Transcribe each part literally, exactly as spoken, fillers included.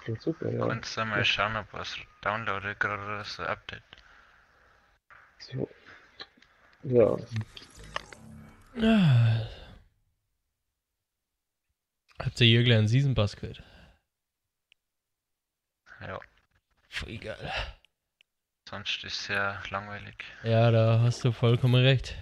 klingt super, ja. Kannst du mal schauen, ob was downloade gerade oder so Update. So. Ja. Ah. Habt ihr hier gleich einen Season Pass gehört? Ja, Voll geil. sonst ist es sehr langweilig. Ja, da hast du vollkommen recht.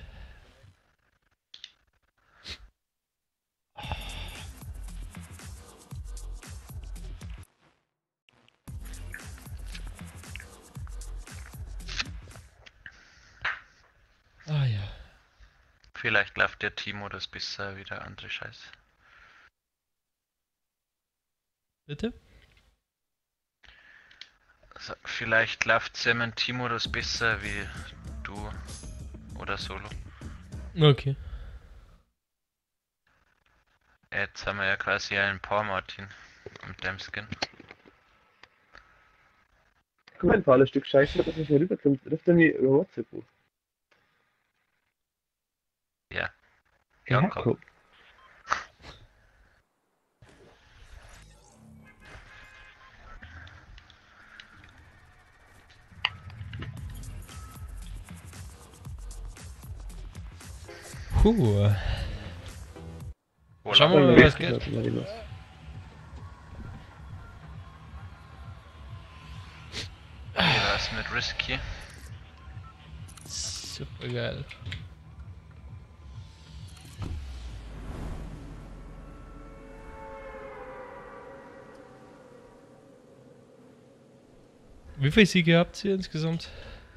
Ah ja. Vielleicht läuft der Teammodus besser wie der andere Scheiß. Bitte? Also, vielleicht läuft es im Teammodus besser wie du oder Solo. Okay. Jetzt haben wir ja quasi einen Paar Martin mit dem Skin. Guck mal, ein paar Stück Scheiße, dass es mir rüberkommt. Das ist dann nie über WhatsApp. Ja. Jakob. Jakob. Puh. Wo Schauen lang? wir mal, was geht. geht. Wie war's mit Risky? Super geil. Wie viele Siege habt ihr insgesamt?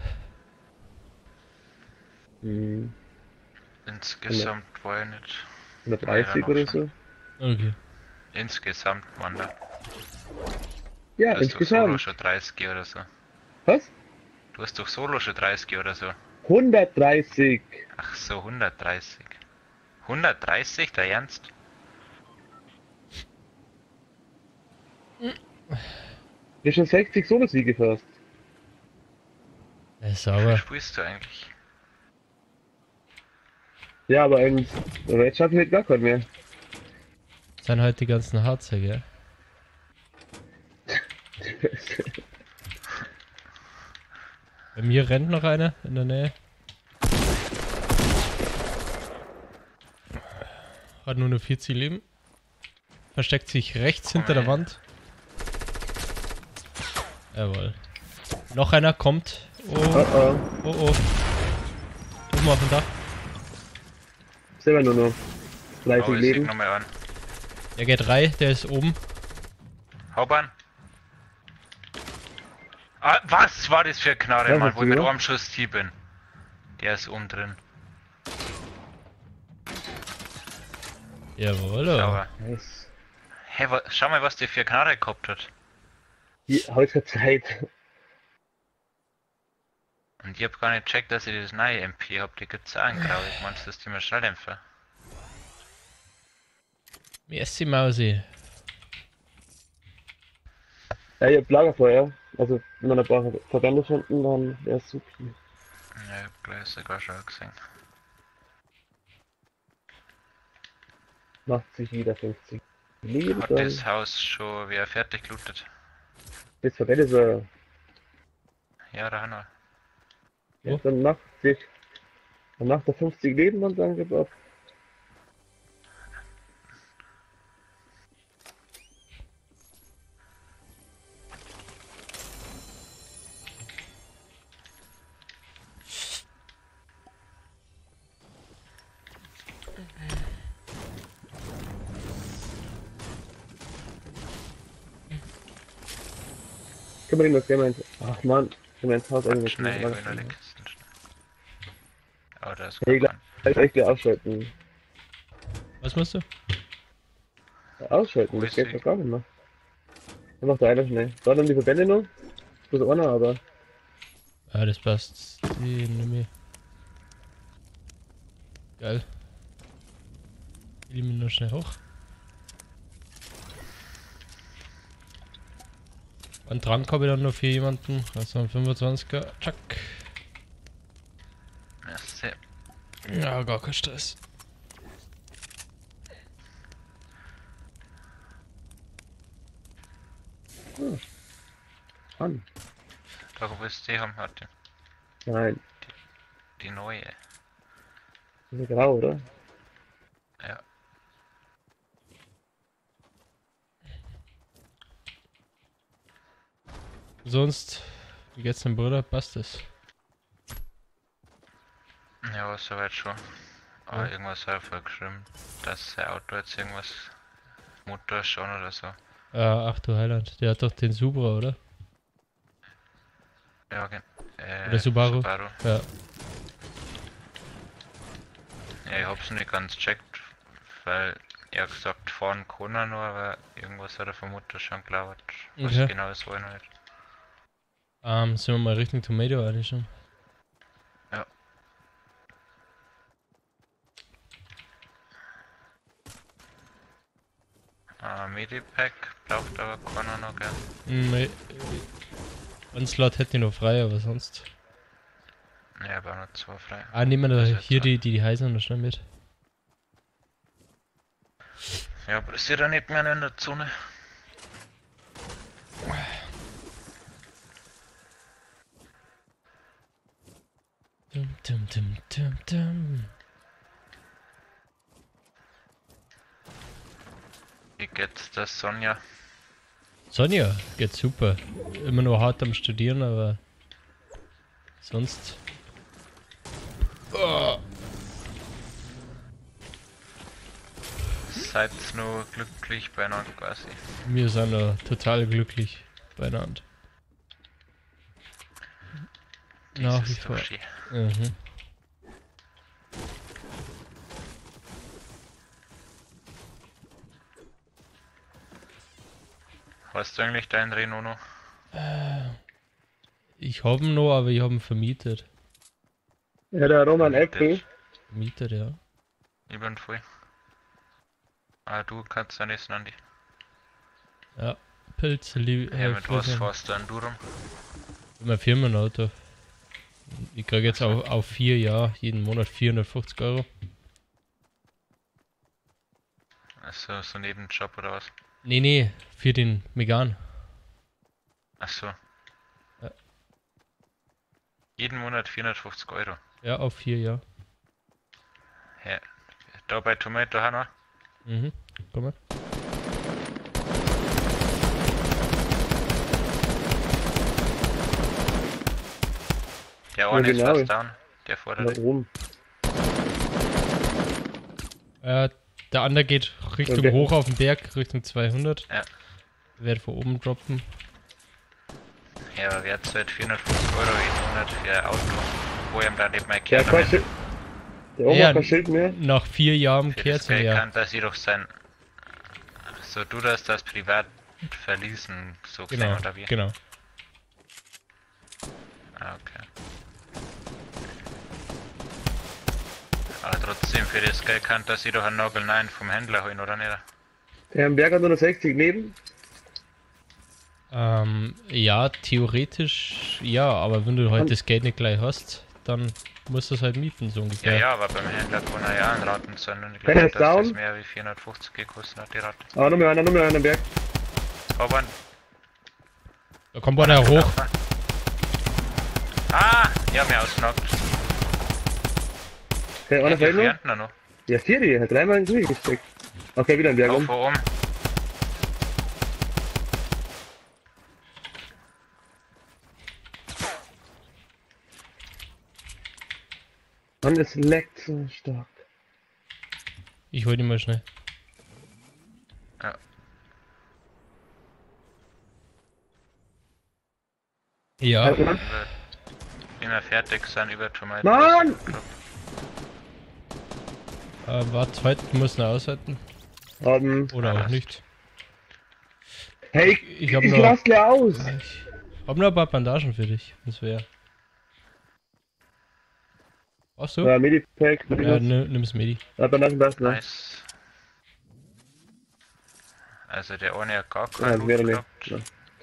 Hm, Insgesamt war ich nicht. hundertdreißig noch oder schon. so. Okay. Insgesamt waren da. Ja, Du hast doch Solo insgesamt. schon dreißig oder so. Was? Du hast doch Solo schon dreißig oder so. hundertdreißig. Ach so, hundertdreißig. hundertdreißig, der Ernst? Du hast schon sechzig Solo-Siege fast. Ja, Wie sauber. spielst du eigentlich? Ja, aber ein Red schaffe ich halt gar keinen mehr. Das sind halt die ganzen Harzer, gell? Bei mir rennt noch einer in der Nähe. Hat nur eine vierzig Leben. Versteckt sich rechts hinter der Wand. Jawohl. Noch einer kommt. Oh, Oh oh. oh, oh. Oben auf dem Dach. Selber nur noch Oh, dreißig ich sieg Leben. nochmal an. Der G drei, der ist oben. Hauptbahn. Ah, was war das für eine Knarre, Ja, Mann, was wo ich mit du? einem Schuss hier bin? Der ist oben drin. Jawohl. Sauber. Nice. Hey, wa schau mal, was der für eine Knarre gehabt hat. Die heutige Zeit. Und ich hab gar nicht gecheckt, dass ich das neue M P hab. Die gibt's auch in Grau. Ich meinst, das ist immer Schnelldämpfer. Merci Mausi. Ja, ich hab Lagerfeuer. Also, wenn man ein paar Verbände finden, dann wäre es super. Ja, ich hab gleich sogar schon gesehen. Macht sich wieder fünfzig Leben. Hat Dann das Haus schon wieder fertig gelootet? das Verbände so. Ja, da haben wir. Ja, Oh. dann macht sich. Dann macht er fünfzig Leben und dann gibt ab. Können wir den noch gerne. Ach man, können wir ins Haus Warte eigentlich schnell, ich will nur die nicht. Kisten schnell. Oh, da ist Hey, kein Mann. gleich echt gleich ausschalten. Was musst du? Ja, ausschalten, Wo das ist geht die? doch gar nicht mehr. Dann macht der einer schnell. Da dann die Verbände noch. Bloß einer, aber. Ja, das passt. Die nehme ich. Geil. Die nehmen wir nur schnell hoch. Und dran komme ich dann nur für jemanden. Also ein fünfundzwanziger. Tschack. Merci. Ja, gar kein Stress. Hm. An. Da willst du die haben, Martin. Nein. Die neue. Das ist grau, oder? Ja. Sonst, wie geht's deinem Bruder? Passt es? Ja, soweit schon. Aber Ja. irgendwas hat er voll geschrieben, dass sein Auto jetzt irgendwas Motor schon oder so. Ah, ach du Heiland, der hat doch den Supra, oder? Ja, gen äh, Oder Subaru? Subaru. Ja. Ja, ich hab's nicht ganz checkt, weil er gesagt fahren kann er nur, aber irgendwas hat er vom Motor schon gelauert. Was Okay. genau das war ich noch nicht. Ähm, sind wir mal Richtung Tomato eigentlich schon? Ja. Ah, Medipack braucht aber keiner noch, gell? Nee. Ein Slot hätte ich noch frei, aber sonst. Ne, aber noch zwei frei. Ah, nehmen wir Also da hier zwei. die, die, die heißen noch schnell mit. Ja, aber ist ja dann nicht mehr in der Zone. Dum, dum, dum, dum, dum. Wie geht's der Sonja? Sonja, geht super. Immer nur hart am Studieren, aber sonst. Oh. Seid nur glücklich beieinander quasi. Wir sind noch total glücklich beieinander. Nach Das wie ist doch vor. schön. Mhm. Hast du eigentlich deinen Renault noch? Äh, Ich hab ihn noch, aber ich hab ihn vermietet. Ja, der Roman Vermietet. Äpfel. Vermietet, ja. Ich bin voll. Ah, du kannst ja nicht, Andi. Ja. Pilze, lieb. Ja, mit was fährst du denn du rum? Mein Firmenauto. Ich krieg jetzt auf, auf vier Jahre jeden Monat vierhundertfünfzig Euro. Also so ein Nebenjob oder was? Nee, nee, für den Megan. Achso. Ja. Jeden Monat vierhundertfünfzig Euro. Ja, auf vier Jahre. Ja. Da bei Tomato Hanna. Mhm. Komm mal. Der eine ist genau. fast down. Der Da fordert. oben. Äh, der andere geht Richtung Okay. hoch auf den Berg, Richtung zweihundert. Ja. Werde von oben droppen. Ja, aber wer zahlt vierhundertfünfzig Euro jeden Monat für ein Auto, wo ihm da nicht mehr Der kehrt? hat kein Schild. Der Oma Ja, hat kein Schild mehr. Nach vier Jahren Für kehrt das es Geld ja. kann das jedoch sein. So, du das das privat verließen, so gesehen, Genau, oder wie? genau. Ah, okay. Aber trotzdem, für das Geld kann das jedoch einen Nagel nein vom Händler holen, oder nicht? Der am Berg hat nur noch sechzig neben. Ähm, ja, theoretisch ja, aber wenn du halt das Geld nicht gleich hast, dann musst du es halt mieten, so Ja, ungefähr. ja, aber beim Händler kann er ja einen Raten zahlen und ich Keiner glaube, ist dass das down. mehr wie vierhundertfünfzig gekostet hat, die Rate. Ah, noch mehr einer, noch mehr einer am Berg. Aber Da kommt einer hoch. Ah, die haben mich ausgenockt. Okay, Ja, einer die fällt noch. verjährten noch. Ja, Siri hat dreimal ins Gesicht gesteckt. Okay, wieder am Berg Auf um. oben. Mann, es leckt so stark. Ich hol ihn mal schnell. Ja. Ja, Halt mal. Über, wie wir fertig sind, über Tomaten. Mann! äh, warte, heute muss noch aushalten. Haben. Oder auch Passt. nicht. Hey, Ich ich, hab ich noch- lass gleich aus. Ich hab noch ein paar Bandagen für dich, wenn's wäre. Ach so? Ja, Medipack. Ja, Ja, nimm, nimm's Medi. ja, dann lassen wir das, ne? Nice. Also der eine hat gar Ja, keinen das wäre Loot nicht. gehabt.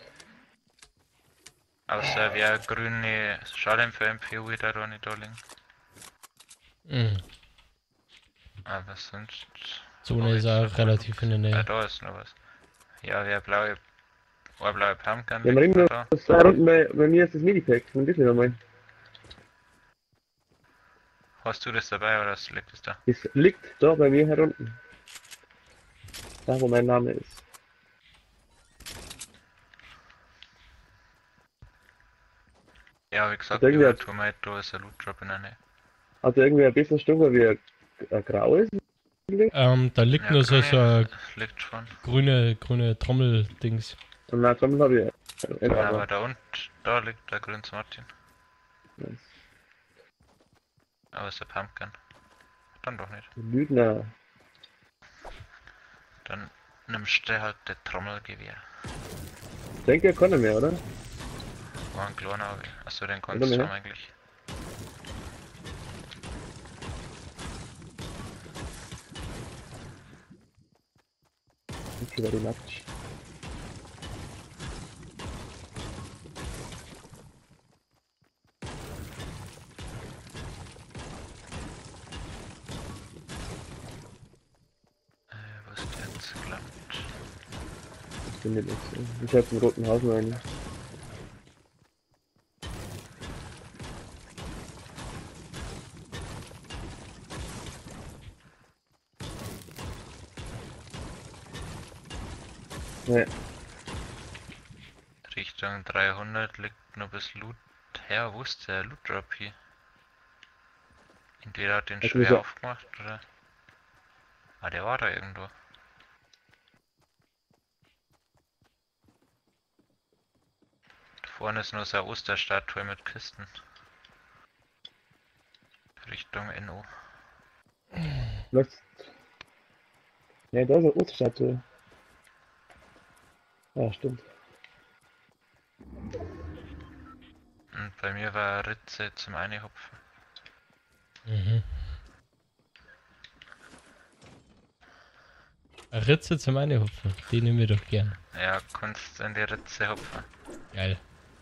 Ja. Außer wer grüne Schadenfall M P U wieder da nicht da liegen. Mhm. Aber sonst. Zone ist auch relativ in der Ja, Nähe. da ist noch was. Ja, wer blaue Ein blauer Pumpkin Wir haben liegt immer noch da. noch zwei Runden bei, bei mir ist das Medipack. Nimm das nicht einmal. Hast du das dabei oder liegt es da? Das liegt da bei mir herunten. Da wo mein Name ist. Ja, wie gesagt, Hat irgendwer- über Tomato ist ein Loot Drop in der Nähe. Hat irgendwie ein bisschen Stunde wie ein, ein graues? Ähm, da liegt Ja, nur so, so grüne ein liegt schon. grüne, grüne Trommel-Dings. Und na, Trommel habe ich. Äh, Ja, aber, aber da unten, da liegt der grüne Martin. Aber ist der Pumpkin. Dann doch nicht. Lügner. Dann nimmst du halt das Trommelgewehr. Ich denke, er kann nicht mehr, oder? War ein kleiner, aber achso, den Oder kannst du mehr? haben eigentlich. Okay, very much. Äh, was ist jetzt gelangt? Ich bin nicht. Ich hab den roten Haus noch einen. Ja, Richtung dreihundert liegt noch bis Loot her. Wo ist der Loot Drop hier? Entweder hat den Das schwer muss er- aufgemacht oder. Ah, der war da irgendwo. Da vorne ist nur so eine Osterstatue mit Kisten. Richtung N O. was? Ja, da ist eine Osterstatue. Ja, stimmt. Und bei mir war Ritze zum Einhopfen. Mhm. Eine Ritze zum Einhupfen, die nehmen wir doch gern. Ja, kannst in die Ritze hopfen. Geil.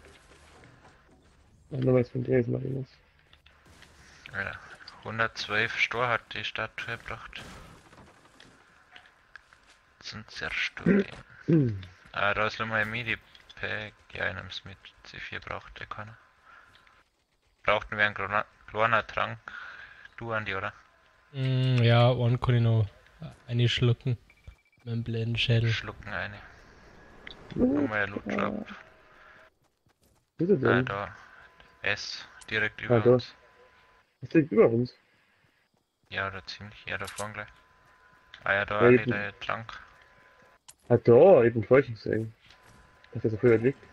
Ach, nur was von dir ist noch irgendwas. Ja, hundertzwölf Stor hat die Statue gebracht. Sind zerstört. Hm. Ah, da ist nochmal ein Midi-Pack. Ja, ich nehm's mit. C vier braucht der keiner. Brauchten wir einen Glona- kleiner Trank. Du, Andi, oder? Mm, ja, einen kann ich noch einschlucken. Mit dem blöden Schädel. Schlucken eine. Nochmal ein Loot Drop. Wo ist er Ah, denn? da. S. Direkt über Ah, da. uns. Was liegt über uns? Ja, da ziemlich. Ja, da vorne gleich. Ah ja, da Ja, Andi, jetzt- der Trank. Ah, da, ich bin falsch gesehen. Dass der so früh liegt.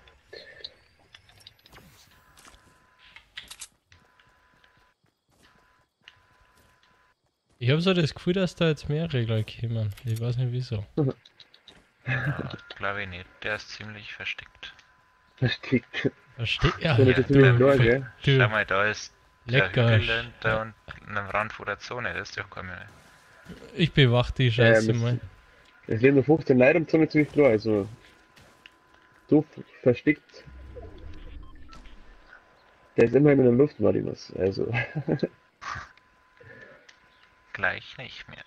Ich habe so das Gefühl, dass da jetzt mehrere gleich kommen. Ich weiß nicht wieso. Ja, glaube ich nicht. Der ist ziemlich versteckt. Versteckt. Versteht ja. So, das ja ist ziemlich du, klar, gell? du, Schau mal, da ist der lecker. Hügel hinter und einem Rand vor der Zone. Das ist doch kein mehr. Ich bewach die Scheiße Ähm, mal. Es leben nur fünfzehn Leute am Zone ziemlich klar, also. So f- versteckt. Der ist immerhin in der Luft, Marinos. Also. Gleich nicht mehr.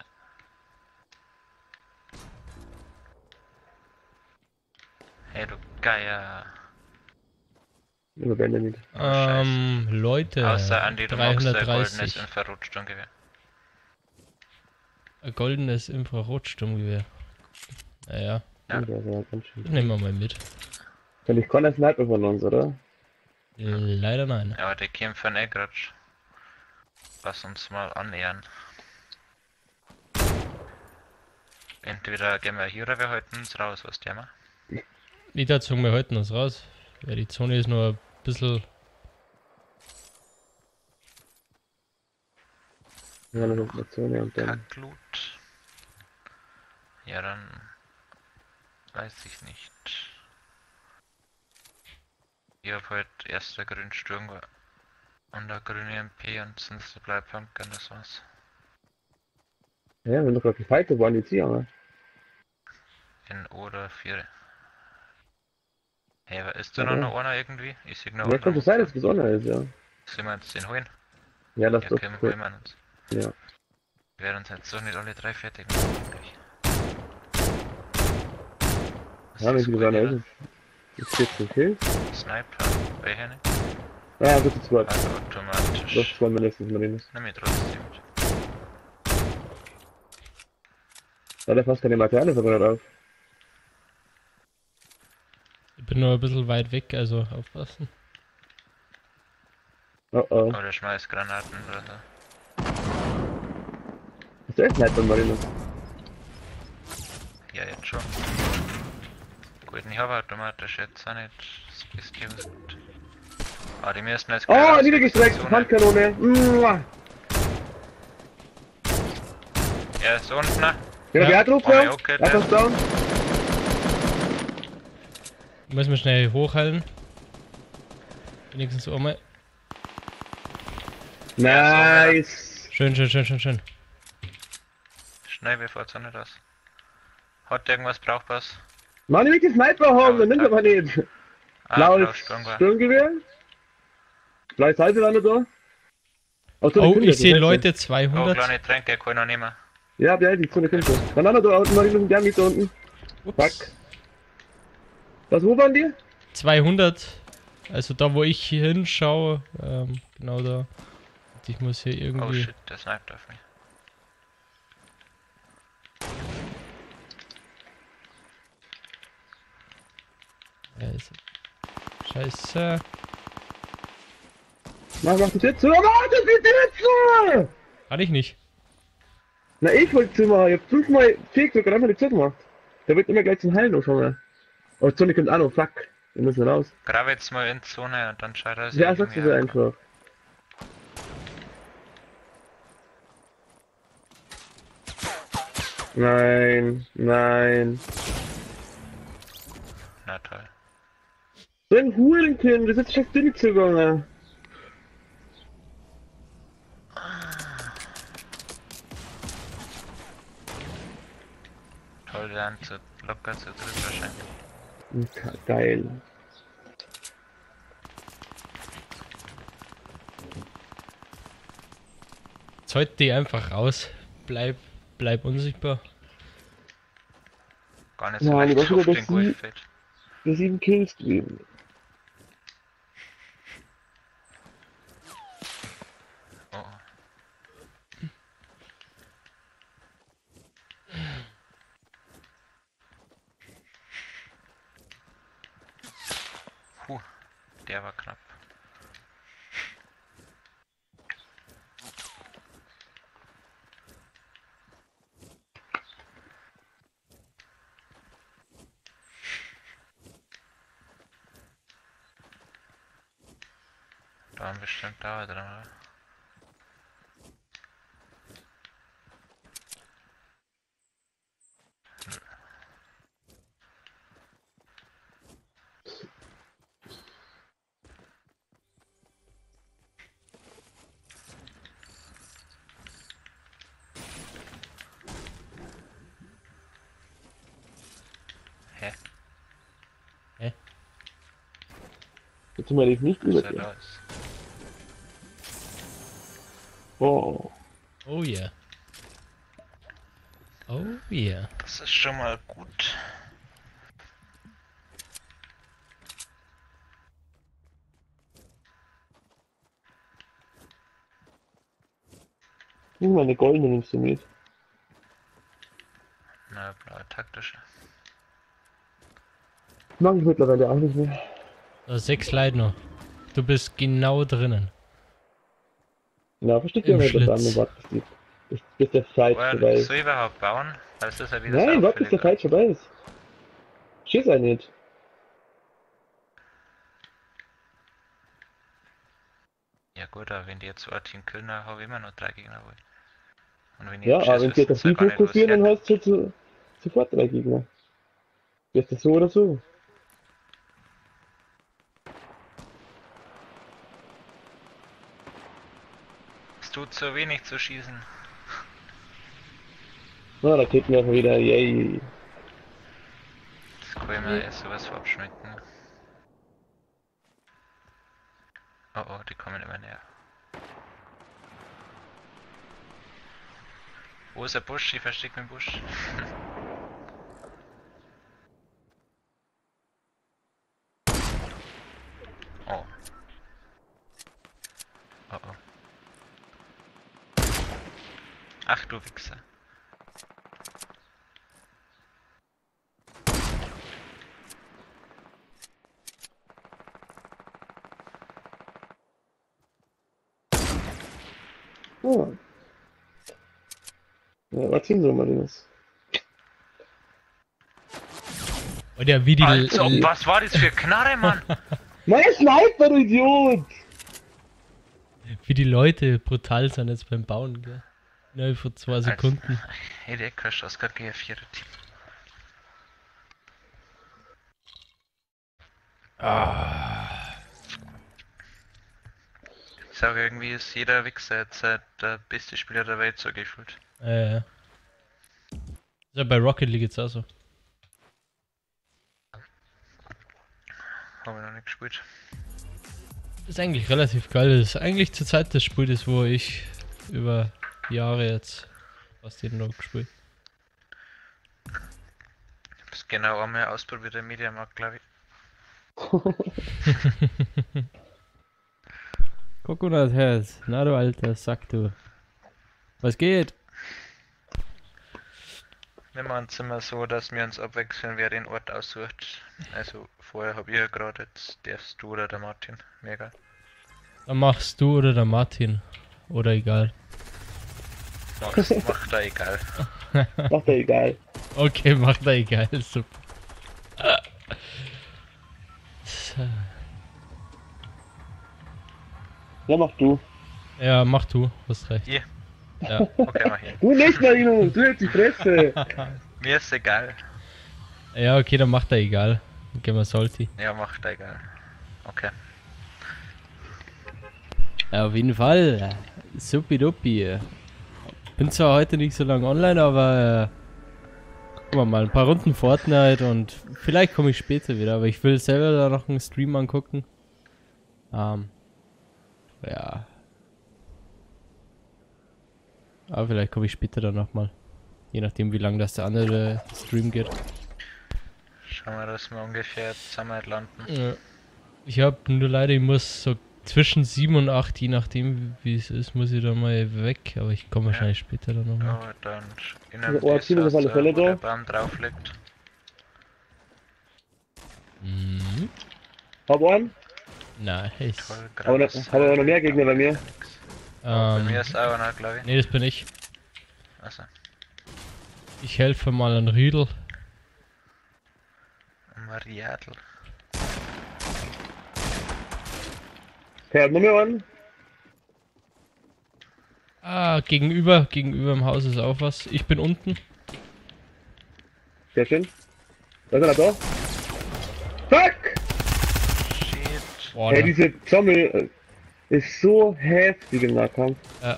Hey, du Geier. Über Benjamin. Ähm, Leute. Außer Andi, du magst ein goldenes dreihundertdreißig. Infrarotsturmgewehr. Ein goldenes Infrarotsturmgewehr. Naja, Ja. Ja. Das war ganz schön. nehmen wir mal mit. Kann ich keiner Sniper von uns, oder? Leider nein. Ja, aber die kämpfen eh grad. Lass uns mal annähern. Entweder gehen wir hier oder wir halten uns raus, was der macht. Ich dazu wir halten uns raus. Weil die Zone ist nur ein bisschen. Ja, noch auf der Zone und dann. Kacklut. Ja, dann weiß ich nicht. Ich hab halt erst der grüne Sturm und der grüne M P und sonst bleibt Pumpkin, das war's. Ja, wir haben doch gerade gefightet, waren die Zieh, aber. In oder vier. Hey, aber ist da Ja. noch noch einer irgendwie? Ich sehe noch Ja, kann schon sein, dass es besonders ist, ja. Sollen wir uns den holen? Ja, das Ja, ist können doch wir cool. holen wir uns. Ja. Wir werden uns jetzt doch nicht alle drei fertig machen. gleich. Was Ja, wenn ist sie cool, besonders oder? ist. Jetzt vierzehn Kills. Sniper. Welcher nicht? Ah, bitte zwei. Also Das automatisch. zwei mindestens Marines. Nimm ich trotzdem. Da hat er fast keine Materialien verbrannt auf. Ich bin nur ein bisschen weit weg, also aufpassen. Oh oh. Oder schmeiß Granaten oder so. Hast du echt Sniper Marines? Ja, jetzt schon. Gut, ich habe automatisch jetzt auch nicht das Beste was gut. Ah, die müssen jetzt Oh, gleich raus, niedergestreckt! Zone. Handkanone! Mua. Er ist unten. Ne? Ja, Ja. wer hat drauf? Oh, mein Ja, okay, er ist down. Muss man schnell hochhalten. Wenigstens einmal. Nice! Schön, schön, schön, schön, schön. Schnell bevor die Sonne raus. Hat irgendwas Brauchbares? Mann, ich will die Sniper haben, dann nimm's Blau, aber nicht. Ah, Blaues blaues Sturmgewehr. Sturmgewehr. Blaues Halbwander da. Oh, so eine Oh, Kunde, ich sehe das heißt Leute Oh, zweihundert. kleine Tränke, kann ich noch nehmen. ja. Ja, ja, die so eine Kunde. Dann haben wir da unten, Marines und Gern da unten. Fuck. Ups. Was, wo waren die? zweihundert. Also da, wo ich hinschaue. Ähm, genau da. Und ich muss hier Oh irgendwie. shit, der sniped auf mich. Also. Scheiße. Mach, mach die Tür zu. Oh, mach die Tür zu! Kann ich nicht. Na, ich wollte zu machen. Ich hab fünfmal vier sogar einfach die Tür gemacht. Der wird immer gleich zum Heilen noch schon mal. Oh, die Sonne kommt auch noch. Fuck. Wir müssen raus. Grab jetzt mal in die Zone und dann schaut er sich. Ja, sagst du so einfach. Nein, nein. Na toll. So ein Hurenkind, das ist schon dünn zugegangen. Toll, wir haben zu locker zu dritt wahrscheinlich. Ja, geil. Zeug die einfach raus. Bleib, bleib unsichtbar. Gar nicht so Nein, leicht was wieder auf das den Sie- Golffeld. Wir sieben Kills geblieben. Oh. Puh, der war knapp. Da waren bestimmt Dauer drin, oder? Hä? Jetzt sind wir jetzt nicht über Was ist dir. da los? Oh. Oh yeah. Oh yeah. Das ist schon mal gut. Nimm mal eine goldene nimmst du mit. Na, blaue taktische. Mag ich mittlerweile auch nicht mehr. Da sechs Leute noch. Du bist genau drinnen. Na, versteck Im dir mal das an Schlitz. und warte, bis, die, bis, bis der Fight Woher vorbei ist. soll ich überhaupt bauen? Weil es ist ja wieder Nein, so warte, bis der auffällig. Fight vorbei ist. Schieß ein nicht. Ja gut, aber wenn die jetzt zwei Team killen, dann habe ich immer noch drei Gegner wohl. Und wenn ich Ja, jetzt aber schieße, wenn sie jetzt auf wissen die sie gar nicht, was fokussieren, dann her- hast du zu, sofort drei Gegner. Ist das so oder so? Es tut so wenig zu schießen. Na, da kriegt man einfach wieder, yay. Das kann ich mir erst sowas abschmecken. Oh oh, die kommen immer näher. Wo ist der Busch? Ich verstecke mich im Busch. Ach du Wichser. Oh. Ja, was ziehen sie mal das? Und ja, wie die... Als ob, L- was war das für Knarre, Mann? Mein Sniper, du Idiot! wie die Leute brutal sind jetzt beim Bauen, gell? Innerhalb von zwei Sekunden. Hey, der kannst aus G vier Team. Ah. Ich sage irgendwie, ist jeder Wichser jetzt äh, der beste Spieler der Welt so gefühlt. Äh, ist ja bei Rocket League jetzt auch so. Habe ich noch nicht gespielt. Ist eigentlich relativ geil. Das ist eigentlich zur Zeit des Spiels, wo ich über Jahre jetzt fast jeden Tag gespielt. Ich hab's genau einmal ausprobiert im Mediamarkt, glaube ich. Coconut-Herz, na du alter Sack, du. Was geht? Wir machen es immer so, dass wir uns abwechseln, wer den Ort aussucht. Also vorher habe ich ja gerade, jetzt darfst du oder der Martin. Mir egal. Dann machst du oder der Martin. Oder egal. Mach's, macht da egal. Macht ja egal. Okay, macht er egal, super. So. Ja, mach du. Ja, mach du, hast recht. Hier. Ja. Okay, mach ich. Du nicht, Marino, du jetzt die Fresse. Mir ist egal. Ja, okay, dann macht er egal. Dann gehen wir Salty. Ja, macht egal. Okay. Ja, auf jeden Fall. Supidupi. Bin zwar heute nicht so lange online, aber äh, gucken wir mal, ein paar Runden Fortnite und vielleicht komme ich später wieder, aber ich will selber da noch einen Stream angucken. Ähm, ja. Aber vielleicht komme ich später dann nochmal. Je nachdem, wie lange das der andere Stream geht. Schauen wir, dass wir ungefähr zusammen landen. Ja. Ich habe nur leider, ich muss so zwischen sieben und acht, je nachdem wie es ist, muss ich da mal weg, aber ich komme wahrscheinlich ja. später dann nochmal. Ja, dann in Also, einem oh, Team ist auf alle Fälle wo der da. Baum drauf liegt. Mhm. Hab einen. Nice. Toll, Aber noch, gratis. haben wir noch mehr Gegner bei mir. Bei Ähm, mir ist auch einer, glaube ich. nee, das bin ich. Also, Ich helfe mal an Riedel. Mariadl. Okay, noch mehr einen. Ah, gegenüber, gegenüber im Haus ist auch was. Ich bin unten. Sehr schön. Da ist einer da. Fuck! Shit. Boah, Hey, da. diese Zommel äh, ist so heftig im Nahkampf. Ja.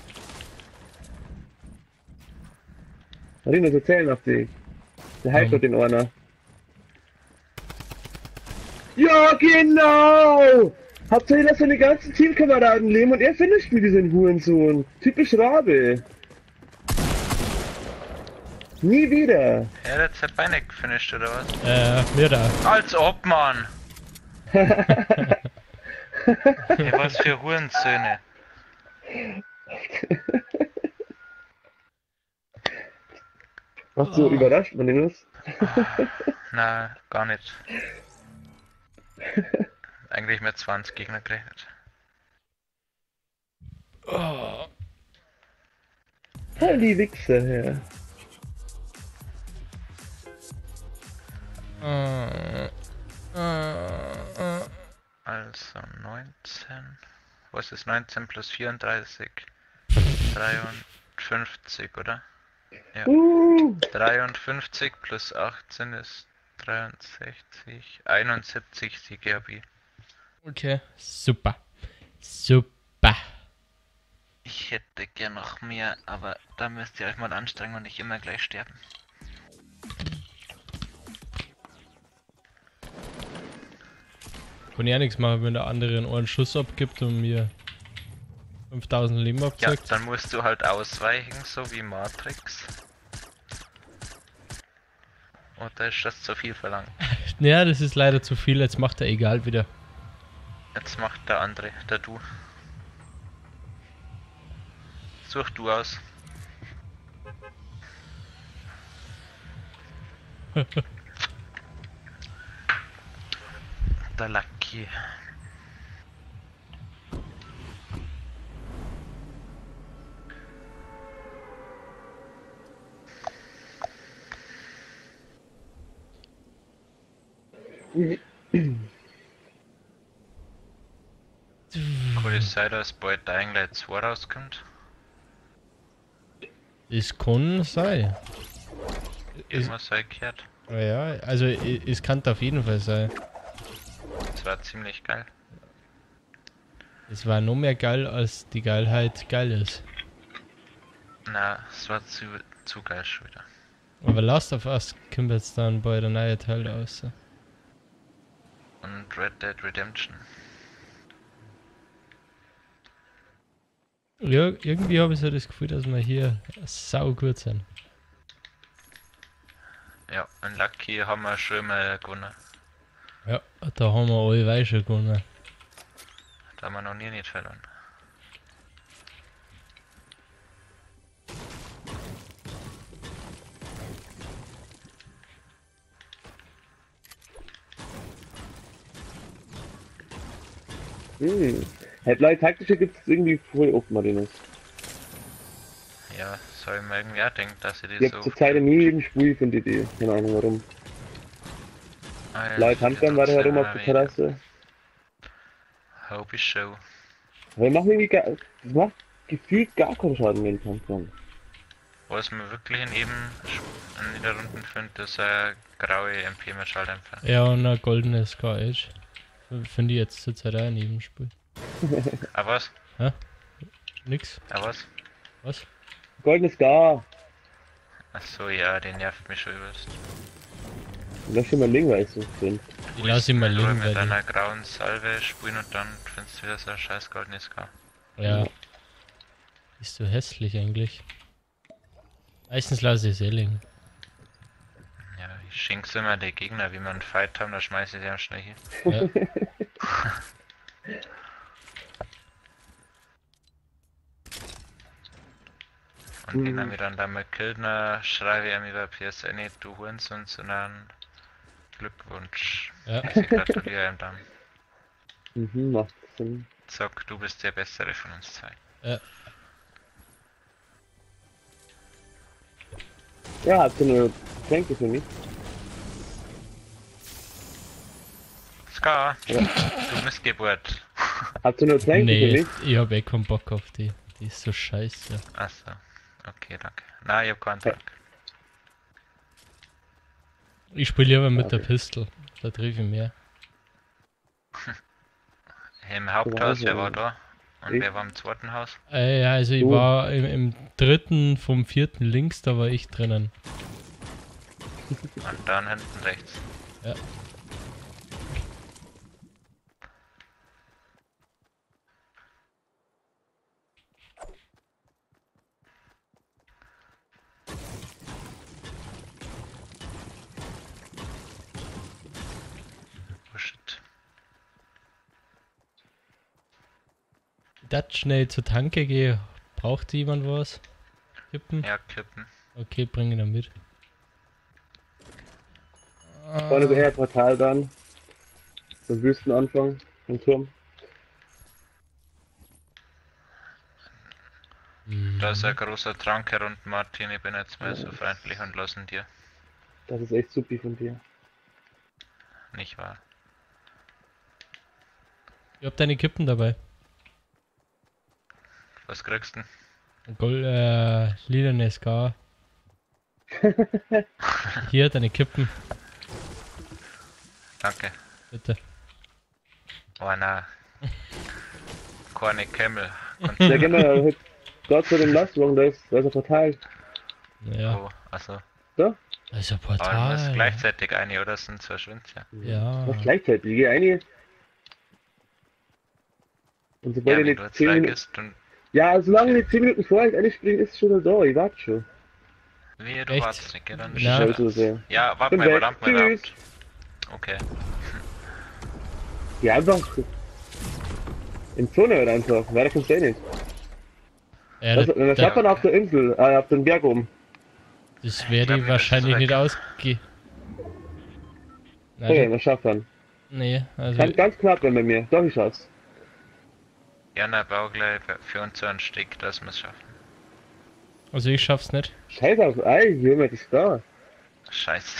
Marino, so zählen auf dich. Der heilt Ja. dort den einer. Ja, genau! Hauptsache, dass seine ganzen Teamkameraden leben und er finisht mir diesen Hurensohn. Typisch Rabe. Nie wieder. Er hat jetzt sein Bein gefinisht, oder was? Äh, mir da. Als ob, Mann! Hey, was für Hurensöhne. Warst du Oh. überrascht, Marinus? Na, gar nicht. Eigentlich mit zwanzig Gegner gerechnet. Oh. Voll die Wichser her. Äh, äh, äh. Also neunzehn. Was ist neunzehn plus vierunddreißig? dreiundfünfzig, oder? Ja. Uh, dreiundfünfzig plus achtzehn ist dreiundsechzig. einundsiebzig Siege habe ich. Okay, super. Super. Ich hätte gern noch mehr, aber da müsst ihr euch mal anstrengen und nicht immer gleich sterben. Kann ja nichts machen, wenn der andere einen Schuss abgibt und mir fünftausend Leben Ja, abzockt. dann musst du halt ausweichen, so wie Matrix. Oder ist das zu viel verlangt? Ja, das ist leider zu viel, jetzt macht er egal wieder. Jetzt macht der andere, der du. Such du aus. Der Lucky. Kann es sein, dass bald Dying Light zwei rauskommt? Es kann sein. Irgendwas habe ich gehört. Ja, also i- es kann auf jeden Fall sein. Das war ziemlich geil. Es war noch mehr geil, als die Geilheit geil ist. Na, es war zu, zu geil schon wieder. Aber Last of Us kommt jetzt dann bei der neuen Teil raus. Und Red Dead Redemption. Ja, irgendwie habe ich so das Gefühl, dass wir hier sau gut sind. Ja, und Lucky haben wir schon mal gewonnen. Ja, da haben wir alle Weiche gewonnen. Da haben wir noch nie nicht verloren. Hm. Headlight taktische gibt es irgendwie voll oft, Martinus. Ja, soll ich mir irgendwie auch denken, dass ich Ich die hab so... zur Zeit nie jeden Spiel von die Idee. Keine Ahnung warum. Alter, Leute Handball war da herum auf der wieder. Terrasse. Hope ich show. Aber wir machen irgendwie gar, das macht gefühlt gar keinen Schaden, wenn ich Handball. Was man wirklich in jedem Sch- in jeder Runde findet, ist ein graue M P mit Schalldämpfer. Ja, und ein goldenes Sky Edge. Finde ich jetzt zurzeit auch in jedem Spiel. Ah was? Nix. Ah was? Was? Goldenes Gar. Achso, ja, den nervt mich schon übelst. Lass schon mal liegen, weil ich so finde. Ich lass ihn mal Nur liegen, mit weil einer grauen Salve spielen und dann findest du wieder so ein scheiß goldenes K. die, ja. Ist so hässlich eigentlich. Meistens lasse ich es eh liegen. Ja, ich schenk's immer den Gegner, wie wir einen Fight haben, da schmeiße ich den schnell hin. Ja. Und wenn Mhm. er mich dann damit killt, dann schreibe ich ihm über P S N, du Hurensohn, sondern Glückwunsch. Ja. Ich gratuliere ihm dann. Mhm, macht Sinn. Sag, du bist der Bessere von uns zwei. Ja. Ja, habt ihr nur Tränke für mich? Ska, Ja. du Missgeburt. Habt ihr nur Tränke Nee, für mich? ich hab eh keinen Bock auf die. Die ist so scheiße. Achso, okay, danke. Nein, ich hab keinen Dank. Ich spiele lieber mit der Okay. Pistol. Da treffe ich mehr. Im Haupthaus, wer war da? Und Ich. wer war im zweiten Haus? Äh, ja, also ich Du. war im, im dritten vom vierten links, da war ich drinnen. Und dann hinten rechts. Ja. Oh shit. Das schnell zur Tanke gehe. Braucht jemand was? Kippen? Ja, Kippen. Okay, bring ihn dann mit. Vorne so eher Portal dann. Zum Wüstenanfang im Turm. Hm. Da ist ein großer Trank her und Martin, ich bin jetzt mal so freundlich und lassen dir. Das ist echt supi von dir. Nicht wahr? Ich hab deine Kippen dabei. Was kriegst du denn? Gold, äh, lilane Scar. Hier, deine Kippen, Danke. bitte. Oh na. Keine Kämmel. Ja genau, dort zu dem Lastwagen, da ist, da ist ein Portal. Ja, Oh, also. Da? das ist ein Aber du musst Portal. gleichzeitig eine oder sind zwei Schwänze. Ja. Was gleichzeitig? Ich gehe eine. Und sobald Ja, ich wenn du nicht jetzt zehn weg Minuten. ist und Ja, solange ich zehn Minuten vorher eine springe, ist es schon da. Ich warte schon. wie du Echt? wartest, nicht, gell? Dann Ja. Schau so sehr. Ja, warte Bin mal, weg. verdammt mal Tschüss. überhaupt. Okay. Ja, einfach. In Zone halt einfach. Weiter kommst du eh nicht. Ja, Das, das, dann das, schafft man auf der Insel, äh, auf dem Berg oben. das werde glaub ich nicht, wahrscheinlich das ist nicht weg. ausgehen. Na, Okay, das, wir schaffen. nee, also, Ganz, ganz knapp bei mir. Doch, ich schaff's. Jana bau gleich für uns so einen Stick, dass wir es schaffen. also ich schaff's nicht. Scheiß auf Ei, Junge, das ist da. Scheiße.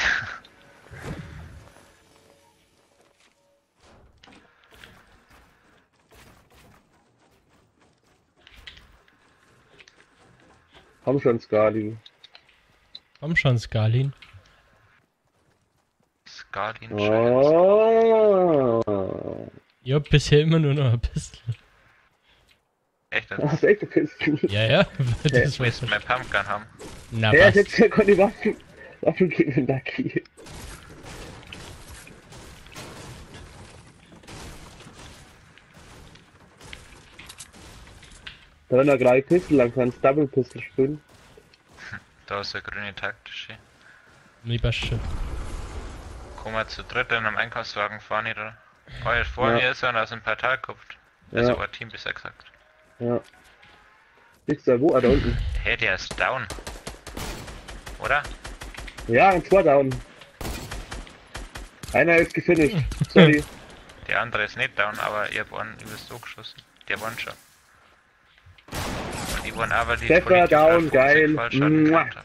Komm schon, Skali. Komm schon, Skalin. Skalin Oh. Ich hab bisher immer nur noch ein bisschen. Echt? Das Das ist echt ein Pistol. Ja, ja, das war willst du mein Pumpgun haben? Na, Ja, was? jetzt ja die Waffen. Waffen gegen den Lucky. Da wenn er gleich Pistol lang kannst, Double Pistol spielen. Da ist eine grüne taktische. Die Basche. Kommen wir zu dritt in einem Einkaufswagen fahren, oder? Oh, jetzt vor Ja. mir ist einer aus dem Portal gekupft. Also Ja. ein Team besser gesagt. Ja. Ist da wo? Ah, da unten. Hey, der ist down. Oder? Ja, und zwei down. Einer ist gefinisht. Sorry. Der andere ist nicht down, aber ihr habt einen übers so geschossen. Der waren schon. Und die waren aber die Der war down, geil. Fallschaden Mua. gekriegt haben.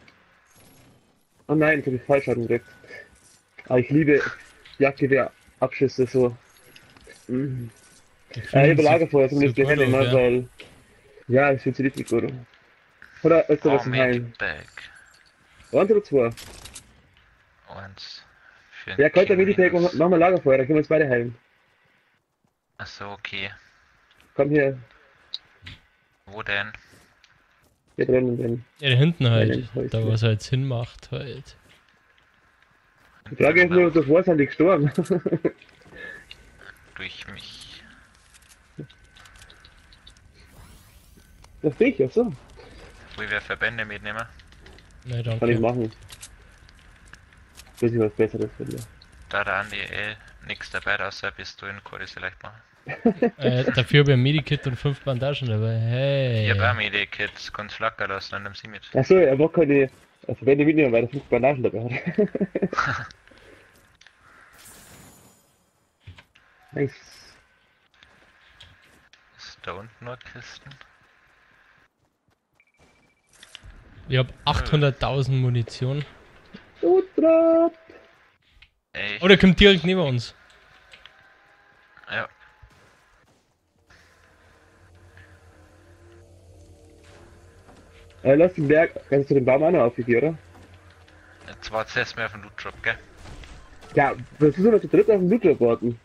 Oh nein, ich hab die Fallschaden gekriegt. Aber ich liebe Jagdgewehr-Abschüsse so. Mhm. Ja, ich habe Lagerfeuer zumindest die Hände, ne, weil... Ja, ich finde sie richtig gut. Oder ist da Oh, was im Heilen? Medipack. Eins oder zwei? Eins. Für Ja, könnt ihr King Medipack Minus. machen, machen wir Lagerfeuer, dann können wir uns beide heilen. Achso, okay. Komm hier, Wo denn? hier drinnen drin. Ja, da hinten halt. Ja, den Da Häuschen. was halt Sinn macht halt. Die Frage ist nur, davor sind die gestorben. Durch mich. Das sehe ich, ach so. Wo wir Verbände mitnehmen. Ne, Kann ich danke. machen. Bis ich was Besseres finde. Da der Andi eh nix dabei, außer Pistolen, kann ich vielleicht machen. Äh, dafür habe ich ein Medikit und fünf Bandagen dabei. Hey. Ich hab auch Medikits, kannst flackern lassen, dann nimm sie mit. Achso, er mag keine Verbände mitnehmen, weil er fünf Bandagen dabei hat. Nice. Ist da unten noch Kisten? Ich hab achthunderttausend Munition. Ultra! Ey, Oh, der kommt direkt neben uns. ja. Äh, lass den Berg, kannst du den Baum auch noch aufgehen, oder? Jetzt wart's erst mal auf den Loot Drop, gell? Ja, das ist immer zu dritt auf dem Loot warten.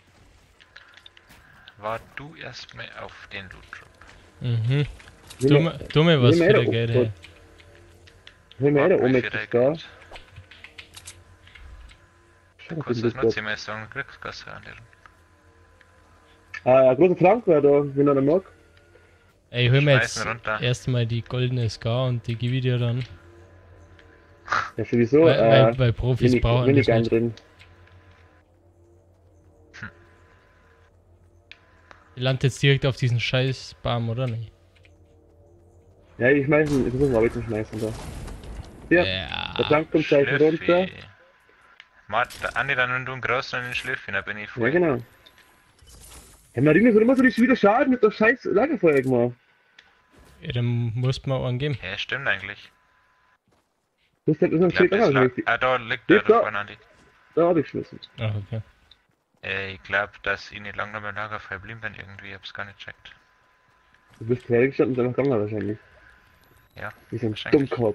Wart du erstmal auf den Loot Drop. Mhm. Dumme, dumme was für der Geld, hey. Wenn wir Wart da mal oben für jetzt der da. Geld. Schau mal, Kannst den du das Loot nutzen, ich so einen Glückskasse an dir. Ah, ein großer Trank war da, wenn einer mag. Ey, ich hol mir Schmeißen jetzt runter. erstmal die goldene Ska und die gebe ich dir dann. Ja, sowieso, weil, äh, weil, weil Profis wenig, brauchen wenig das ein nicht. drin. Ihr landet jetzt direkt auf diesen scheiß Baum, oder nicht? Ja, ich schmeiß ihn, ich muss ihn aber jetzt schmeißen da. Ja, der Trank kommt gleich runter. Schlüffi. Mart, Andi, dann wenn du einen großen an den Schlüffi, dann bin ich Ja, voll. genau. Hey, Marine, soll immer so nicht wieder schaden mit der scheiß Lagerfeuer gemacht. Ja, dann musst du mir einen geben. Ja, stimmt eigentlich. Das ist halt Ich unser glaub, Schild das auch lag, richtig. ah, da liegt der Liegt da. da vorne, Andi. Da hab ich geschmissen. Ach, okay. Äh, ich glaub, dass ich nicht lange noch beim Lagerfeuer blieben bin irgendwie, ich hab's gar nicht checkt. Du bist hergestanden und einfach gegangen wahrscheinlich. Ja, Wie so ein wahrscheinlich. Dummkopf.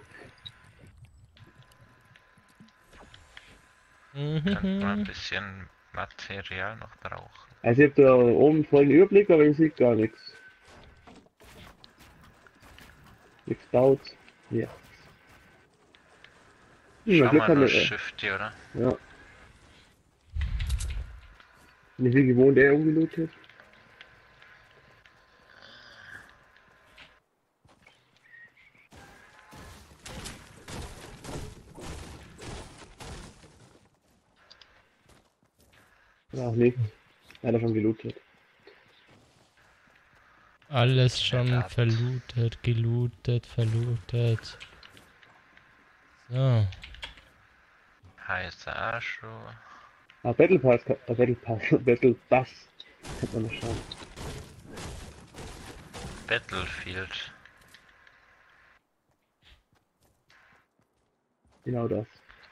Könnte man ein Mhm. bisschen Material noch brauchen. Also ich hab da oben vollen Überblick, aber ich sehe gar nichts. Nichts baut. Ja. Hm, Schau Glück mal haben nur wir, äh, Shifty, oder? ja. Nicht wie gewohnt, er umgelootet. Ja, auch nicht. Er hat schon gelootet. Alles schon Ja. verlootet, gelootet, verlootet. So. Heißer Arschu. Ah, Battle Pass, kann- äh, Battle Pass, Battle Pass. Kann man noch schauen. Battlefield. Genau das.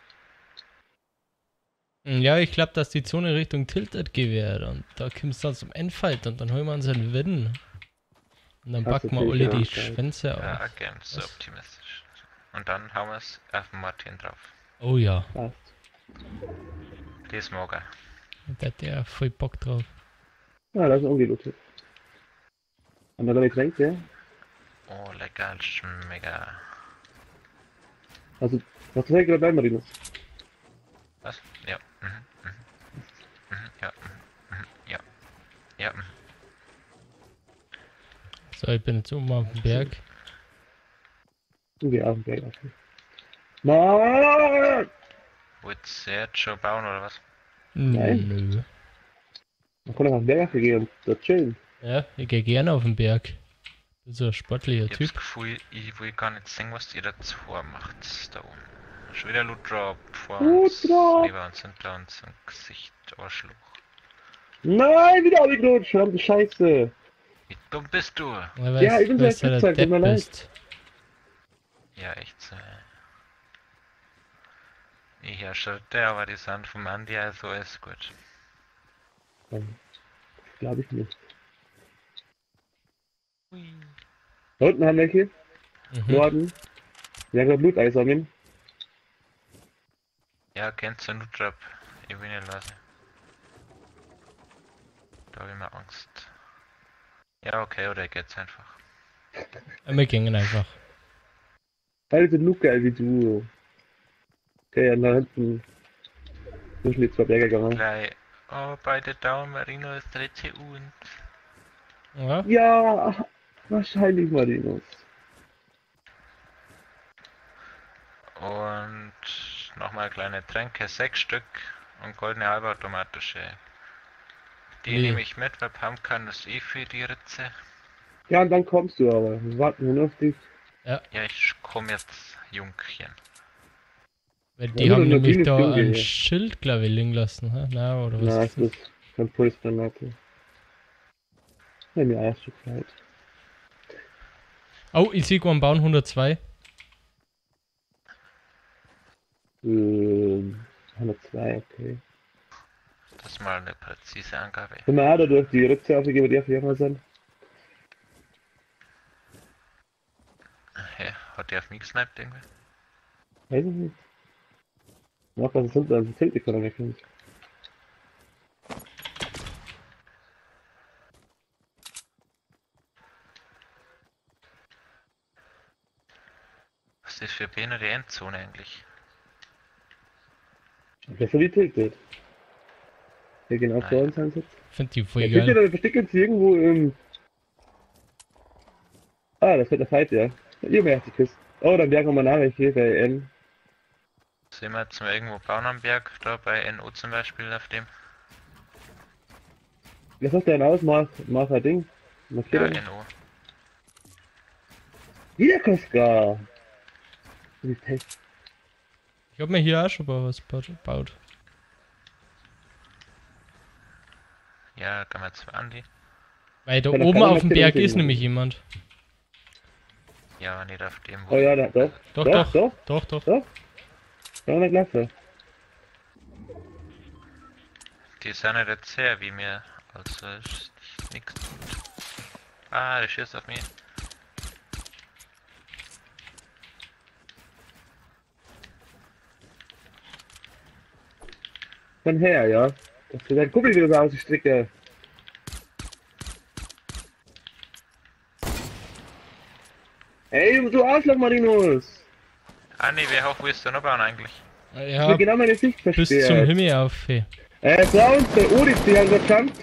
Ja, ich glaube, dass die Zone Richtung Tilted gewährt und da kommt es dann zum Endfight und dann holen wir uns einen Win. Und dann Hast packen wir du alle die natürlich recht. Schwänze Ja, auf. ganz so Was? optimistisch. Und dann hauen wir es auf den Martin drauf. Oh ja, Passt. Das mag er. da hat der voll Bock drauf. Ja, das ist ungelootet. Und dann Getränke. Oh, lecker, schmecka. Also, was trägt gerade bei Marinus? Was? Ja. Mhm. Mhm. Mhm. Ja. Mhm. Mhm. Ja. Ja. Mhm. So, ich bin jetzt oben auf dem Berg. Okay, auf dem Berg. Okay. Mann! Willst du jetzt schon bauen oder was? Nein. Nö. Man kann doch auf den Berg gehen und da chillen. Ja, ich gehe gerne auf den Berg. Bin so ein sportlicher Ich hab Typ. das Gefühl, ich will gar nicht sehen, was ihr dazu macht. Da oben. Schon wieder Loot Drop vor Loot uns, Drop! neben uns, hinter uns im Gesicht, Arschloch. Nein, wieder abgerutscht, verdammte Scheiße. Wie dumm bist du? Ja, weil Ja, ich bin so weil's ein ja Flugzeug, der tut mir Depp leid. bist. Ja, echt so. Ich herrschte, aber die sind vom Andi, also ist gut. Ähm, Glaube ich nicht. Hui. Da unten haben wir hier. Mhm. Norden. Wir haben gerade Bluteis sammeln. Ja, kennst du Loot Drop? Ich will nicht lassen. Da hab ich mir Angst. Ja, okay, oder geht's einfach. Ja, wir gingen einfach. Beide sind nur geil wie du. Okay, ja, nach hinten. Zwischen die zwei Berge gegangen. Gleich. Oh, beide down, Marino ist dritte und. Ja, Ja, wahrscheinlich Marinus. Und nochmal kleine Tränke, sechs Stück und goldene halbautomatische. Die Wie? nehme ich mit, weil Pumpkin ist eh für die Ritze. Ja, und dann kommst du aber. Wir warten nur auf dich. Ja, ich komm jetzt, Jungchen. weil Ja, die gut, haben und nämlich natürlich da Junge, ein ja. Schild, glaube ich, liegen lassen. Hä? Na, oder was? Na, ist es das? ist kein Pulsgranate. Ja, mir erst schon Zeit. Oh, ich sehe am Bauen hundertzwei. Ähm, hundertzwei, okay. Das ist mal eine präzise Angabe. Wenn wir auch da durch die Ritze aufgeben, die auf jeden Fall sind. Hä, hat der auf mich gesniped irgendwie? Weiß ich nicht. Mach was es hinter uns Tilt, ich kann er wegkommen. Was ist das für Bene die Endzone eigentlich? Besser wie tiltet. Hier genau vor uns ansitzt. Find die voll Ja, tiltet, geil. aber versteckt uns irgendwo im. Ah, das wird der Fight, ja. Ihr merkt die Küste. Oh, dann bergen wir mal nach, hier bei N. Sehen wir jetzt mal irgendwo bauen am Berg, da bei N O zum Beispiel auf dem. Was hast du denn aus? Mach, mach ein Ding. Ja, Markier. N O. Wieder Koska! Die Tech. Ich hab mir hier auch schon mal was gebaut. Ja, kann man zu Andi. Weil da Ja, da oben kann man auf dem markieren, Berg was ist ich nämlich mache. jemand. Ja, nicht auf dem, Oh ja, da, doch. Doch, Doch, doch, doch. doch, doch. Doch. Ja, na klasse. Die sind nicht jetzt sehr wie mir. Also ist nichts. Ah, der schießt auf mich. Dann her, ja. Das ist ein Kuppel wieder so aus der Strecke. Ey, du Arschloch, Marinus! Ah ne, wie hoch willst du noch bauen eigentlich? Ich Ja, will genau meine Sicht bis versperrt. zum Himmel auf. Hey. Äh, vor uns, der Odyssey haben wir gejumpt.